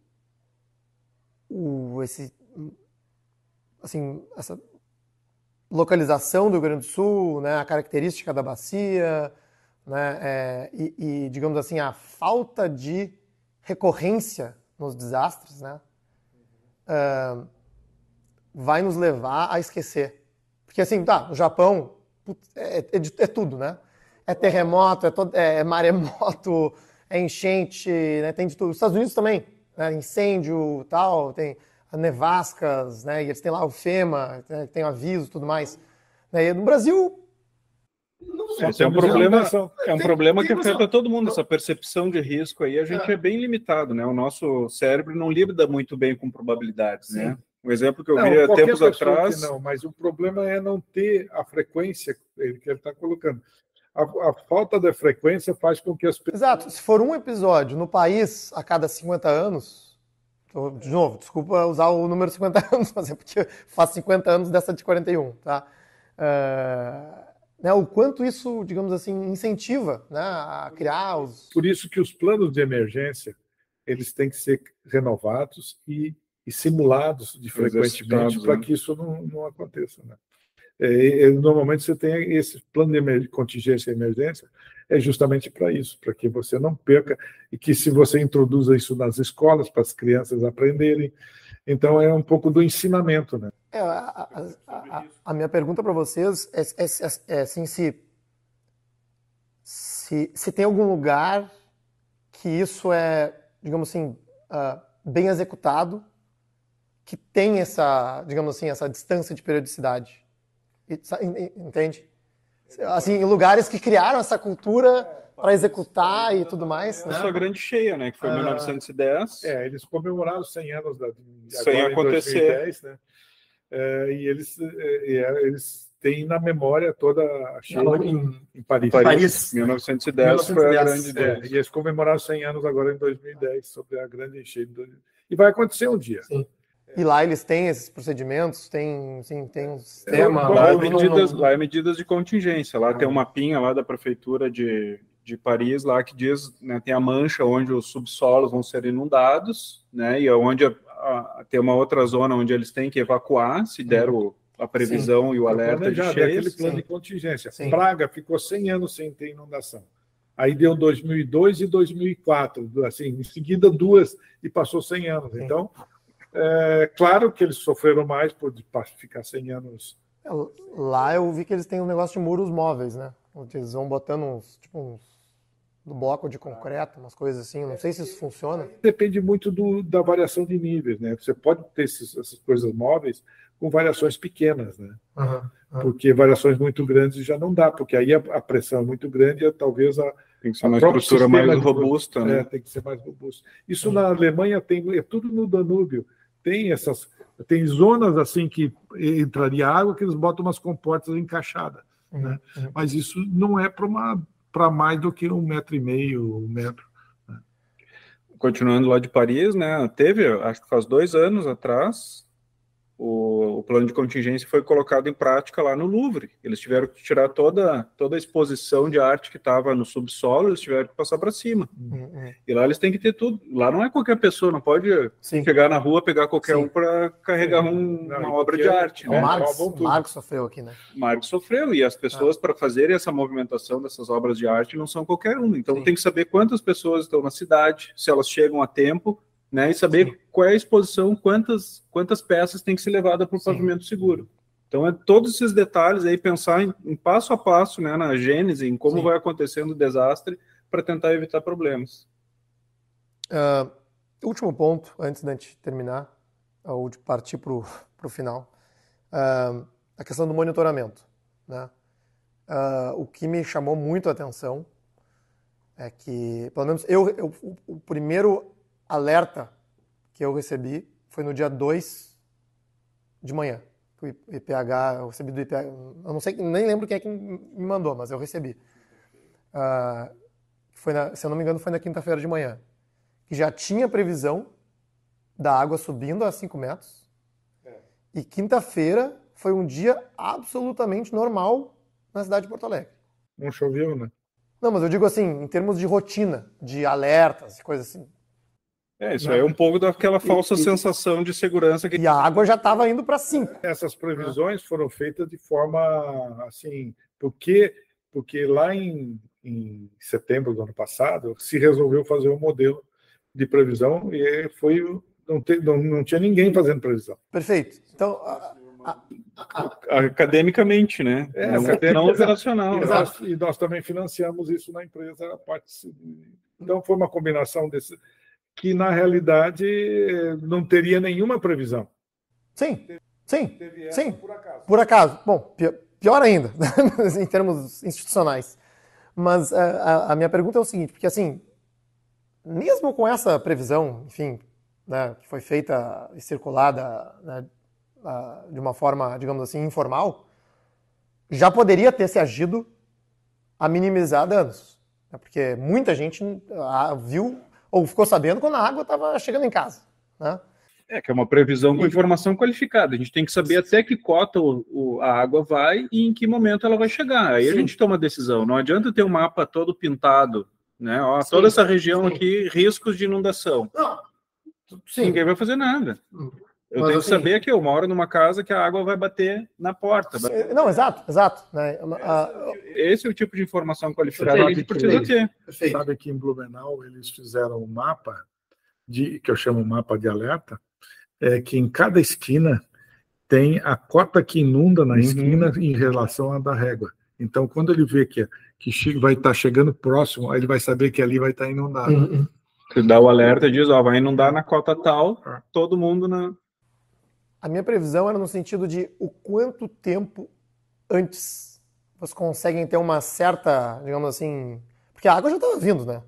o, esse, assim, essa localização do Rio Grande do Sul, né, a característica da bacia, né, é, e, e, digamos assim, a falta de recorrência nos desastres, né, uh, vai nos levar a esquecer. Porque, assim, tá, no Japão é, é, é tudo, né? É terremoto, é, todo, é maremoto, é enchente, né, tem de tudo. Os Estados Unidos também, né, incêndio, tal, tem nevascas, né, e eles têm lá o FEMA, né, tem o aviso e tudo mais. Né, e no Brasil... Esse é um problema, é um problema que afeta todo mundo, essa percepção de risco aí, a gente é bem limitado, né? O nosso cérebro não lida muito bem com probabilidades, Sim. né? Um exemplo que eu vi há tempos atrás... Não, mas o problema é não ter a frequência que ele está colocando. A, a falta da frequência faz com que as pessoas... Exato, se for um episódio no país a cada cinquenta anos, de novo, desculpa usar o número cinquenta anos, mas é porque faz cinquenta anos dessa de quarenta e um, tá? Uh... Né, o quanto isso, digamos assim, incentiva, né, a criar os... Por isso que os planos de emergência, eles têm que ser renovados e, e simulados de frequentemente para né? que isso não, não aconteça. Né? É, é, normalmente você tem esse plano de contingência e emergência, é justamente para isso, para que você não perca, e que se você introduza isso nas escolas, para as crianças aprenderem, então é um pouco do ensinamento, né? É, a, a, a, a minha pergunta para vocês é, é, é, é assim, se, se, se tem algum lugar que isso é, digamos assim, uh, bem executado, que tem essa, digamos assim, essa distância de periodicidade. Entende? Assim, em lugares que criaram essa cultura para executar e tudo mais. Né? Essa grande cheia, né? Que foi em mil novecentos e dez. É, eles comemoraram cem anos da, sem agora, acontecer. Em dois mil e dez, né? É, e eles, é, eles têm na memória toda a cheia em, em Paris. Paris. mil novecentos e dez foi a grande é, E eles comemoraram cem anos agora em dois mil e dez, sobre a grande enchente. E vai acontecer um dia. Sim. E lá eles têm esses procedimentos, tem, assim, tem um sistema... É, lá, é medidas, lá é medidas de contingência. Lá ah. tem um mapinha lá da prefeitura de, de Paris, lá que diz, né, tem a mancha onde os subsolos vão ser inundados, né, e onde a, a, tem uma outra zona onde eles têm que evacuar, se der o, a previsão Sim. e o alerta de cheias. Aquele plano Sim. de contingência. Sim. Praga ficou cem anos sem ter inundação. Aí deu dois mil e dois e dois mil e quatro, assim, em seguida duas, e passou cem anos. Sim. Então... É, claro que eles sofreram mais por ficar cem anos. Lá eu vi que eles têm um negócio de muros móveis, né? Onde eles vão botando uns, tipo uns do bloco de concreto, umas coisas assim. Não sei se isso funciona. Depende muito do, da variação de níveis, né? Você pode ter esses, essas coisas móveis com variações pequenas, né? Uhum, uhum. Porque variações muito grandes já não dá, porque aí a, a pressão é muito grande e talvez a tem que ser uma estrutura mais robusta, né? É, tem que ser mais robusta. Isso uhum. na Alemanha tem, é tudo no Danúbio. Tem essas, tem zonas assim que entraria água que eles botam umas comportas encaixadas, uhum, né? Uhum. Mas isso não é para uma para mais do que um metro e meio, um metro. Né? Continuando lá de Paris, né? Teve, acho que faz dois anos atrás, o, o plano de contingência foi colocado em prática lá no Louvre. Eles tiveram que tirar toda, toda a exposição de arte que estava no subsolo, eles tiveram que passar para cima. Uhum. E lá eles têm que ter tudo. Lá não é qualquer pessoa, não pode Sim. chegar na rua, pegar qualquer Sim. um para carregar um, não, uma obra de arte. Né? O Marcos, o Marcos sofreu aqui, né? O Marcos sofreu, e as pessoas, ah. para fazerem essa movimentação dessas obras de arte, não são qualquer uma. Então Sim. tem que saber quantas pessoas estão na cidade, se elas chegam a tempo, né, e saber Sim. qual é a exposição, quantas, quantas peças tem que ser levada para o pavimento seguro. Então, é todos esses detalhes aí, pensar em, em passo a passo, né, na gênese, em como Sim. vai acontecendo o desastre, para tentar evitar problemas. Uh, último ponto, antes da gente terminar, ou de partir para o final, uh, a questão do monitoramento, né? Uh, o que me chamou muito a atenção é que, pelo menos, eu, eu, o, o primeiro alerta que eu recebi foi no dia dois de manhã. O I P H, eu recebi do I P H, eu não sei, nem lembro quem é que me mandou, mas eu recebi. Uh, foi na, se eu não me engano, foi na quinta-feira de manhã. Que já tinha previsão da água subindo a cinco metros. É. E quinta-feira foi um dia absolutamente normal na cidade de Porto Alegre. Não choveu, né? Não, mas eu digo assim, em termos de rotina, de alertas e coisas assim. É, isso aí é um pouco daquela falsa e, sensação de segurança. Que... E a água já estava indo para cinco. Essas previsões foram feitas de forma assim, porque, porque lá em, em setembro do ano passado se resolveu fazer um modelo de previsão e foi, não, te, não, não tinha ninguém fazendo previsão. Perfeito. Então, a, a, a... academicamente, né? É, não, não operacional. E nós, e nós também financiamos isso na empresa. A parte, então, foi uma combinação desse... que na realidade não teria nenhuma previsão. Sim, sim, sim. Por acaso. Por acaso. Bom, pior ainda, em termos institucionais. Mas a, a minha pergunta é o seguinte, porque assim, mesmo com essa previsão, enfim, né, que foi feita e circulada, né, de uma forma, digamos assim, informal, já poderia ter se agido a minimizar danos. Né, porque muita gente viu... ou ficou sabendo quando a água estava chegando em casa, né? É, que é uma previsão com informação qualificada. A gente tem que saber até que cota o, o, a água vai e em que momento ela vai chegar. Aí Sim. a gente toma a decisão. Não adianta ter um mapa todo pintado, né? Ó, toda essa região Sim. aqui, riscos de inundação. Não. Sim. Ninguém vai fazer nada. Eu Mas, tenho assim, que saber que eu moro numa casa que a água vai bater na porta. Não, exato, exato. Né? Esse é o tipo de informação qualificada que a gente precisa ter. Perfeito. Sabe que em Blumenau eles fizeram um mapa, de, que eu chamo mapa de alerta, é que em cada esquina tem a cota que inunda na uhum. esquina em relação à da régua. Então, quando ele vê que, que vai estar chegando próximo, aí ele vai saber que ali vai estar inundado. Uhum. Você dá o alerta e diz, ó, vai inundar na cota tal, todo mundo na... A minha previsão era no sentido de o quanto tempo antes vocês conseguem ter uma certa, digamos assim... Porque a água já estava vindo, né?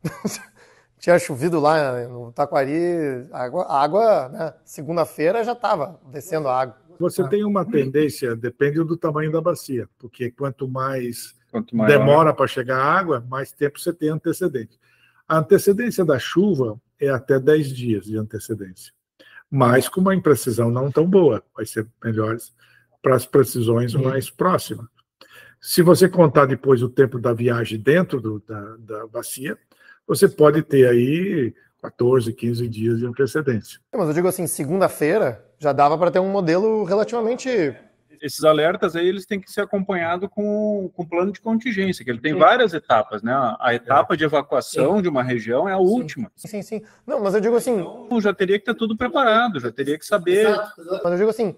Tinha chovido lá no Taquari, a água, a água né? Segunda-feira já estava descendo a água. Você ah. tem uma tendência, depende do tamanho da bacia, porque quanto mais quanto demora para chegar a água, mais tempo você tem antecedente. A antecedência da chuva é até dez dias de antecedência, mas com uma imprecisão não tão boa, vai ser melhores para as precisões uhum. mais próximas. Se você contar depois o tempo da viagem dentro do, da, da bacia, você pode ter aí quatorze, quinze dias de antecedência. Mas eu digo assim, segunda-feira já dava para ter um modelo relativamente... Esses alertas aí, eles têm que ser acompanhados com o plano de contingência, que ele tem sim. várias etapas, né? A etapa é. de evacuação sim. de uma região é a sim. última. Sim, sim. Não, mas eu digo assim... Então, já teria que estar tudo preparado, já teria que saber... Exato, exato. Mas eu digo assim,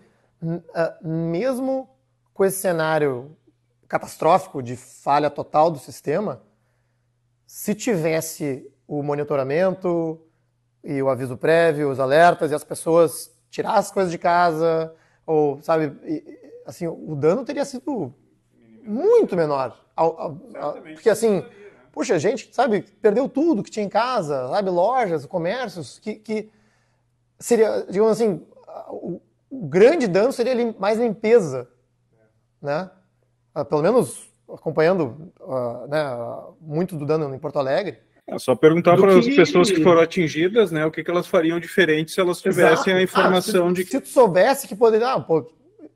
mesmo com esse cenário catastrófico de falha total do sistema, se tivesse o monitoramento e o aviso prévio, os alertas, e as pessoas tirassem as coisas de casa, ou, sabe, assim, o dano teria sido muito menor. Porque, assim, puxa, gente, sabe, perdeu tudo que tinha em casa, sabe, lojas, comércios, que, que seria, digamos assim, o, o grande dano seria mais limpeza, né? Pelo menos acompanhando uh, né, muito do dano em Porto Alegre. É só perguntar para que... as pessoas que foram atingidas, né, o que, que elas fariam diferente se elas tivessem Exato. a informação ah, se, de que... Se tu soubesse que poderia... Ah, pô,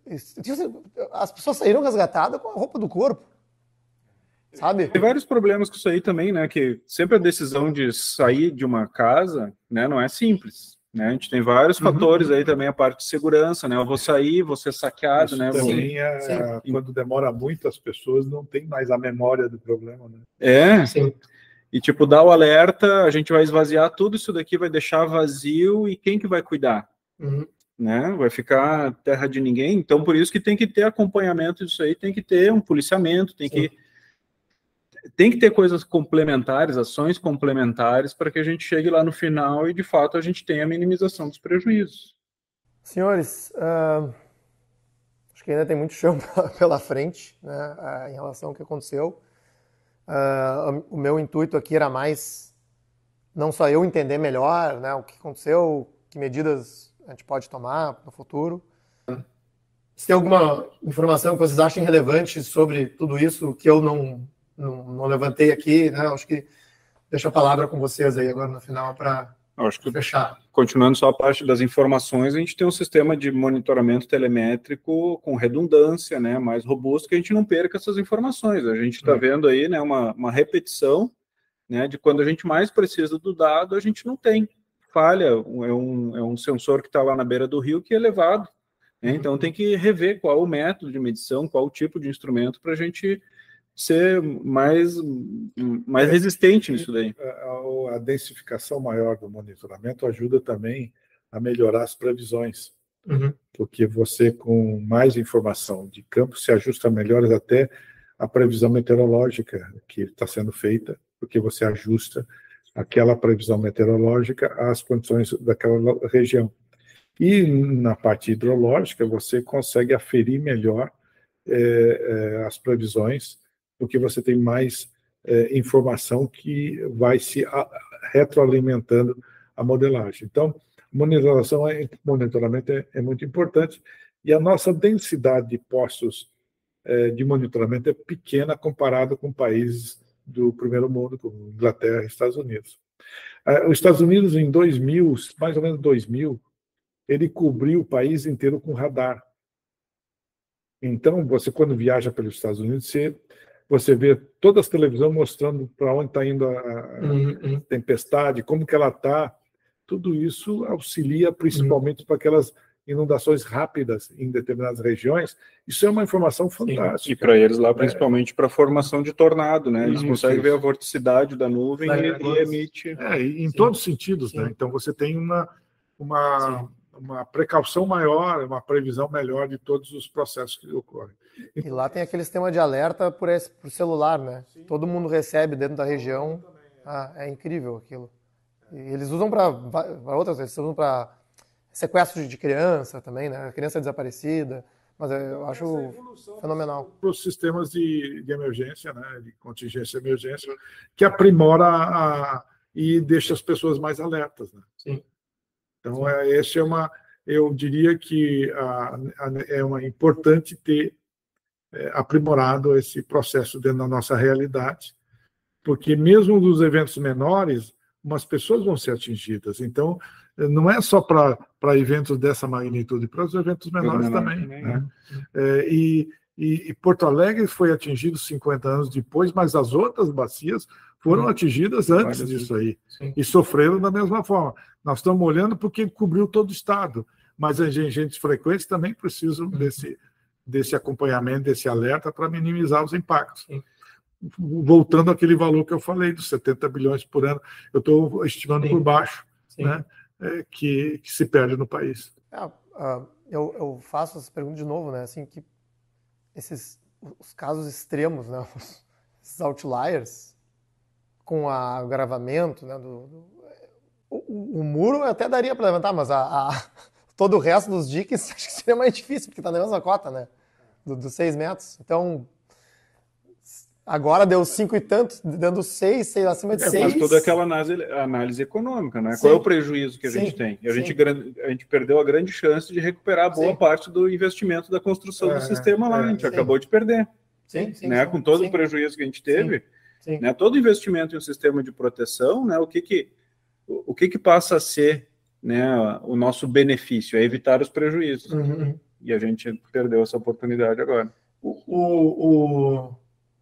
as pessoas saíram resgatadas com a roupa do corpo, sabe? Tem vários problemas com isso aí também, né, que sempre a decisão de sair de uma casa, né, não é simples. Né? A gente tem vários uhum. fatores aí também, a parte de segurança, né? Eu vou sair, vou ser saqueado, Isso né? Também é, Sim. quando demora muito, as pessoas não têm mais a memória do problema, né? É, Sim. e tipo, dá o alerta, a gente vai esvaziar tudo isso daqui, vai deixar vazio, e quem que vai cuidar? Uhum. né? Vai ficar terra de ninguém. Então, por isso que tem que ter acompanhamento disso aí, tem que ter um policiamento, tem que tem que ter coisas complementares, ações complementares, para que a gente chegue lá no final e, de fato, a gente tenha a minimização dos prejuízos. Senhores, uh, acho que ainda tem muito chão pela frente, né, uh, em relação ao que aconteceu. Uh, o meu intuito aqui era mais, não só eu entender melhor, né, o que aconteceu, que medidas a gente pode tomar no futuro. Se tem alguma informação que vocês achem relevante sobre tudo isso que eu não... Não, não levantei aqui, né? Acho que deixo a palavra com vocês aí agora no final para fechar. Continuando só a parte das informações, a gente tem um sistema de monitoramento telemétrico com redundância, né, mais robusto, que a gente não perca essas informações. A gente está vendo aí, né, uma, uma repetição, né, de quando a gente mais precisa do dado, a gente não tem. Falha, é um, é um sensor que está lá na beira do rio que é levado. Né? Então tem que rever qual o método de medição, qual o tipo de instrumento para a gente ser mais, mais é, resistente nisso daí. A, a densificação maior do monitoramento ajuda também a melhorar as previsões, uhum. porque você, com mais informação de campo, se ajusta melhor até a previsão meteorológica que está sendo feita, porque você ajusta aquela previsão meteorológica às condições daquela região. E na parte hidrológica, você consegue aferir melhor é, é, as previsões, porque você tem mais é, informação que vai se a, retroalimentando a modelagem. Então, monitoração é, monitoramento é, é muito importante, e a nossa densidade de postos é, de monitoramento é pequena comparado com países do primeiro mundo, como Inglaterra e Estados Unidos. É, os Estados Unidos, em dois mil, mais ou menos dois mil, ele cobriu o país inteiro com radar. Então, você, quando viaja pelos Estados Unidos, você... Você vê todas as televisões mostrando para onde está indo a uhum. tempestade, como que ela está. Tudo isso auxilia principalmente uhum. para aquelas inundações rápidas em determinadas regiões. Isso é uma informação fantástica. Sim. E para eles lá, principalmente é. para a formação de tornado, né? Eles isso, conseguem isso. ver a vorticidade da nuvem é, e, e emite... É, em Sim. todos os sentidos, Sim. né? Então você tem uma, uma, uma precaução maior, uma previsão melhor de todos os processos que ocorrem. E lá tem aquele sistema de alerta por, esse, por celular, né? Sim. Todo mundo recebe dentro da região. Ah, é incrível aquilo. E eles usam para outras, eles usam para sequestro de criança também, né? Criança desaparecida. Mas eu acho fenomenal. Para os sistemas de, de emergência, né? De contingência e emergência, que aprimora a, e deixa as pessoas mais alertas, né? Sim. Então, é, esse é uma, eu diria que a, a, é uma, importante ter É, aprimorado esse processo dentro da nossa realidade, porque mesmo dos eventos menores, umas pessoas vão ser atingidas. Então, não é só para eventos dessa magnitude, para os eventos menores menor, também. também né? é, e, e, e Porto Alegre foi atingido cinquenta anos depois, mas as outras bacias foram hum. atingidas antes Olha disso aí, sim. e sofreram da mesma forma. Nós estamos olhando porque cobriu todo o estado, mas as agentes frequentes também precisam hum. desse... desse acompanhamento, desse alerta, para minimizar os impactos. Sim. Voltando àquele valor que eu falei, dos setenta bilhões por ano, eu estou estimando Sim. por baixo, Sim. né, é, que, que se perde no país. É, uh, eu, eu faço essa pergunta de novo, né, assim, que esses os casos extremos, né, os, esses outliers, com o agravamento, né, do, do o, o muro até daria para levantar, mas a, a todo o resto dos diques acho que seria mais difícil, porque está na mesma cota, né? Do, dos seis metros. Então, agora deu cinco e tanto, dando seis, seis acima de é, seis. Mas toda aquela análise, análise econômica, né? Sim. Qual é o prejuízo que a sim, gente tem? E a gente, a gente perdeu a grande chance de recuperar boa sim. parte do investimento da construção é, do sistema lá. É, a gente sim. acabou de perder. Sim, sim, né? sim, Com todo sim. o prejuízo que a gente teve, sim. Sim. Né? Todo investimento em um sistema de proteção, né? O que que, o que que passa a ser, né, o nosso benefício? É evitar os prejuízos. Uhum. E a gente perdeu essa oportunidade agora. O, o, o...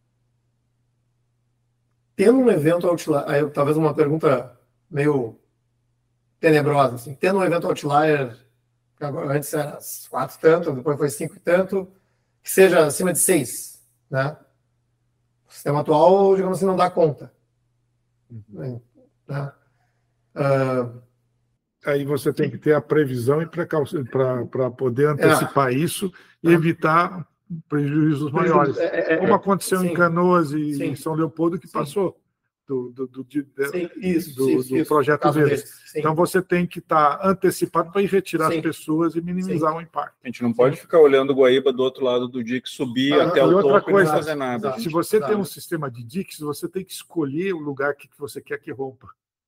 Tendo um evento outlier, talvez uma pergunta meio tenebrosa, assim, tendo um evento outlier, antes era quatro e tanto, depois foi cinco e tanto, que seja acima de seis, né? O sistema atual, digamos assim, não dá conta. Uhum. Né? Uh, Aí você tem que ter a previsão e precaução para poder antecipar é. isso e evitar prejuízos maiores. É, é, Como aconteceu sim. em Canoas e sim. em São Leopoldo, que sim. passou do, do, do, de, sim, isso, do, isso, do isso, projeto verde. Então você tem que estar antecipado para ir retirar sim. as pessoas e minimizar sim. o impacto. A gente não pode sim. ficar olhando o Guaíba do outro lado do dique, subir ah, até o topo coisa, e não fazer nada. Se você Exato. tem um sistema de diques, você tem que escolher o lugar que você quer que rompa,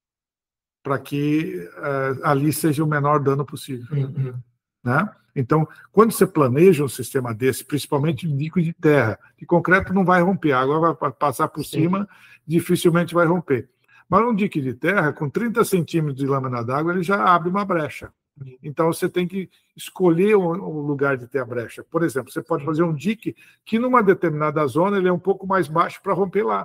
para que uh, ali seja o menor dano possível. Uhum. Né? Então, quando você planeja um sistema desse, principalmente de dique de terra, de concreto não vai romper, a água vai passar por Sim. cima, dificilmente vai romper. Mas um dique de terra, com trinta centímetros de lâmina d'água, ele já abre uma brecha. Então, você tem que escolher o, o lugar de ter a brecha. Por exemplo, você pode fazer um dique que, numa determinada zona, ele é um pouco mais baixo para romper lá.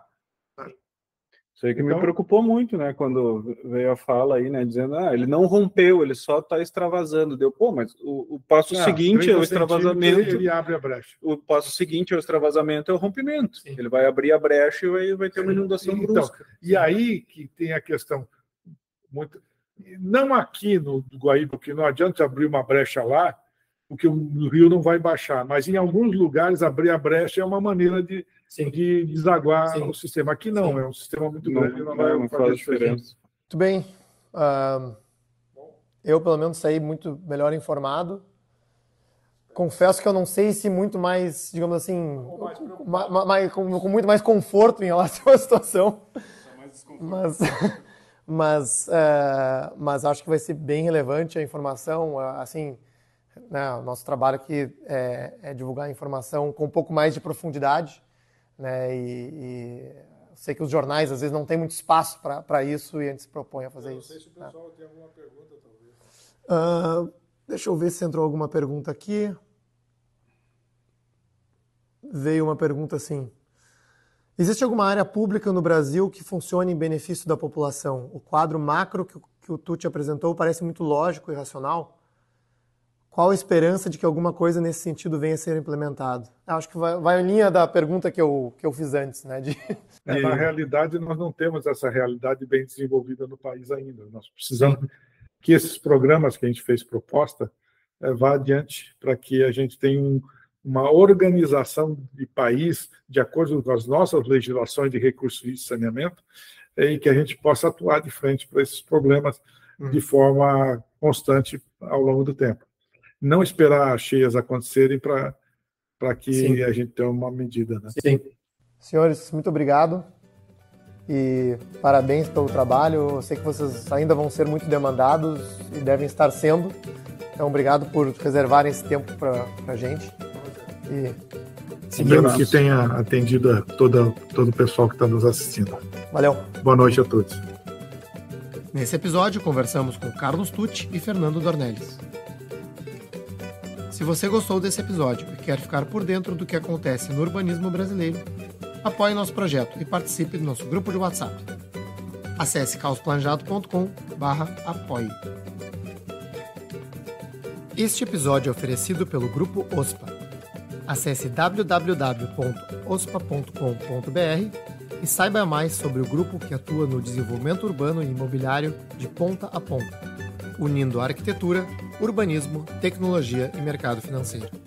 Isso aí que então, me preocupou muito, né, quando veio a fala aí, né, dizendo, ah, ele não rompeu, ele só está extravasando. Deu, pô, mas o, o passo é, seguinte é o extravasamento. Ele abre a brecha. O passo seguinte é o extravasamento, é o rompimento. Sim. Ele vai abrir a brecha e vai, vai ter uma inundação então, brusca. E aí que tem a questão, muito, não aqui no Guaíba, porque não adianta abrir uma brecha lá, porque o rio não vai baixar, mas em alguns lugares abrir a brecha é uma maneira de, de desaguar Sim. o sistema. Aqui não, Sim. é um sistema muito não, grande, não, não vai não fazer diferença. Muito bem. Uh, eu, pelo menos, saí muito melhor informado. Confesso que eu não sei se muito mais, digamos assim, mais ma, ma, com, com muito mais conforto em relação à situação. Mas, mas, uh, mas acho que vai ser bem relevante a informação, uh, assim... Né, o nosso trabalho aqui é, é divulgar a informação com um pouco mais de profundidade, né, e, e sei que os jornais às vezes não têm muito espaço para isso e a gente se propõe a fazer isso. Não sei se o pessoal né. tem alguma pergunta, talvez. Uh, deixa eu ver se entrou alguma pergunta aqui. Veio uma pergunta assim. Existe alguma área pública no Brasil que funcione em benefício da população? O quadro macro que, que o Tucci apresentou parece muito lógico e racional. Qual a esperança de que alguma coisa nesse sentido venha a ser implementado? Acho que vai, vai em linha da pergunta que eu, que eu fiz antes, né? De... É, na realidade, nós não temos essa realidade bem desenvolvida no país ainda. Nós precisamos Sim. que esses programas que a gente fez proposta é, vá adiante para que a gente tenha um, uma organização de país de acordo com as nossas legislações de recursos de saneamento é, e que a gente possa atuar de frente para esses problemas hum. de forma constante ao longo do tempo. Não esperar cheias acontecerem para que Sim. a gente tenha uma medida. Né? Sim. Senhores, muito obrigado e parabéns pelo trabalho. Eu sei que vocês ainda vão ser muito demandados e devem estar sendo. Então, obrigado por reservarem esse tempo para a gente. E Espero que tenha atendido a todo, todo o pessoal que está nos assistindo. Valeu. Boa noite a todos. Nesse episódio, conversamos com Carlos Tucci e Fernando Dornelles. Se você gostou desse episódio e quer ficar por dentro do que acontece no urbanismo brasileiro, apoie nosso projeto e participe do nosso grupo de WhatsApp. Acesse caos planejado ponto com barra apoie. Este episódio é oferecido pelo Grupo O S P A. Acesse w w w ponto ospa ponto com ponto b r e saiba mais sobre o grupo que atua no desenvolvimento urbano e imobiliário de ponta a ponta, unindo a arquitetura, urbanismo, tecnologia e mercado financeiro.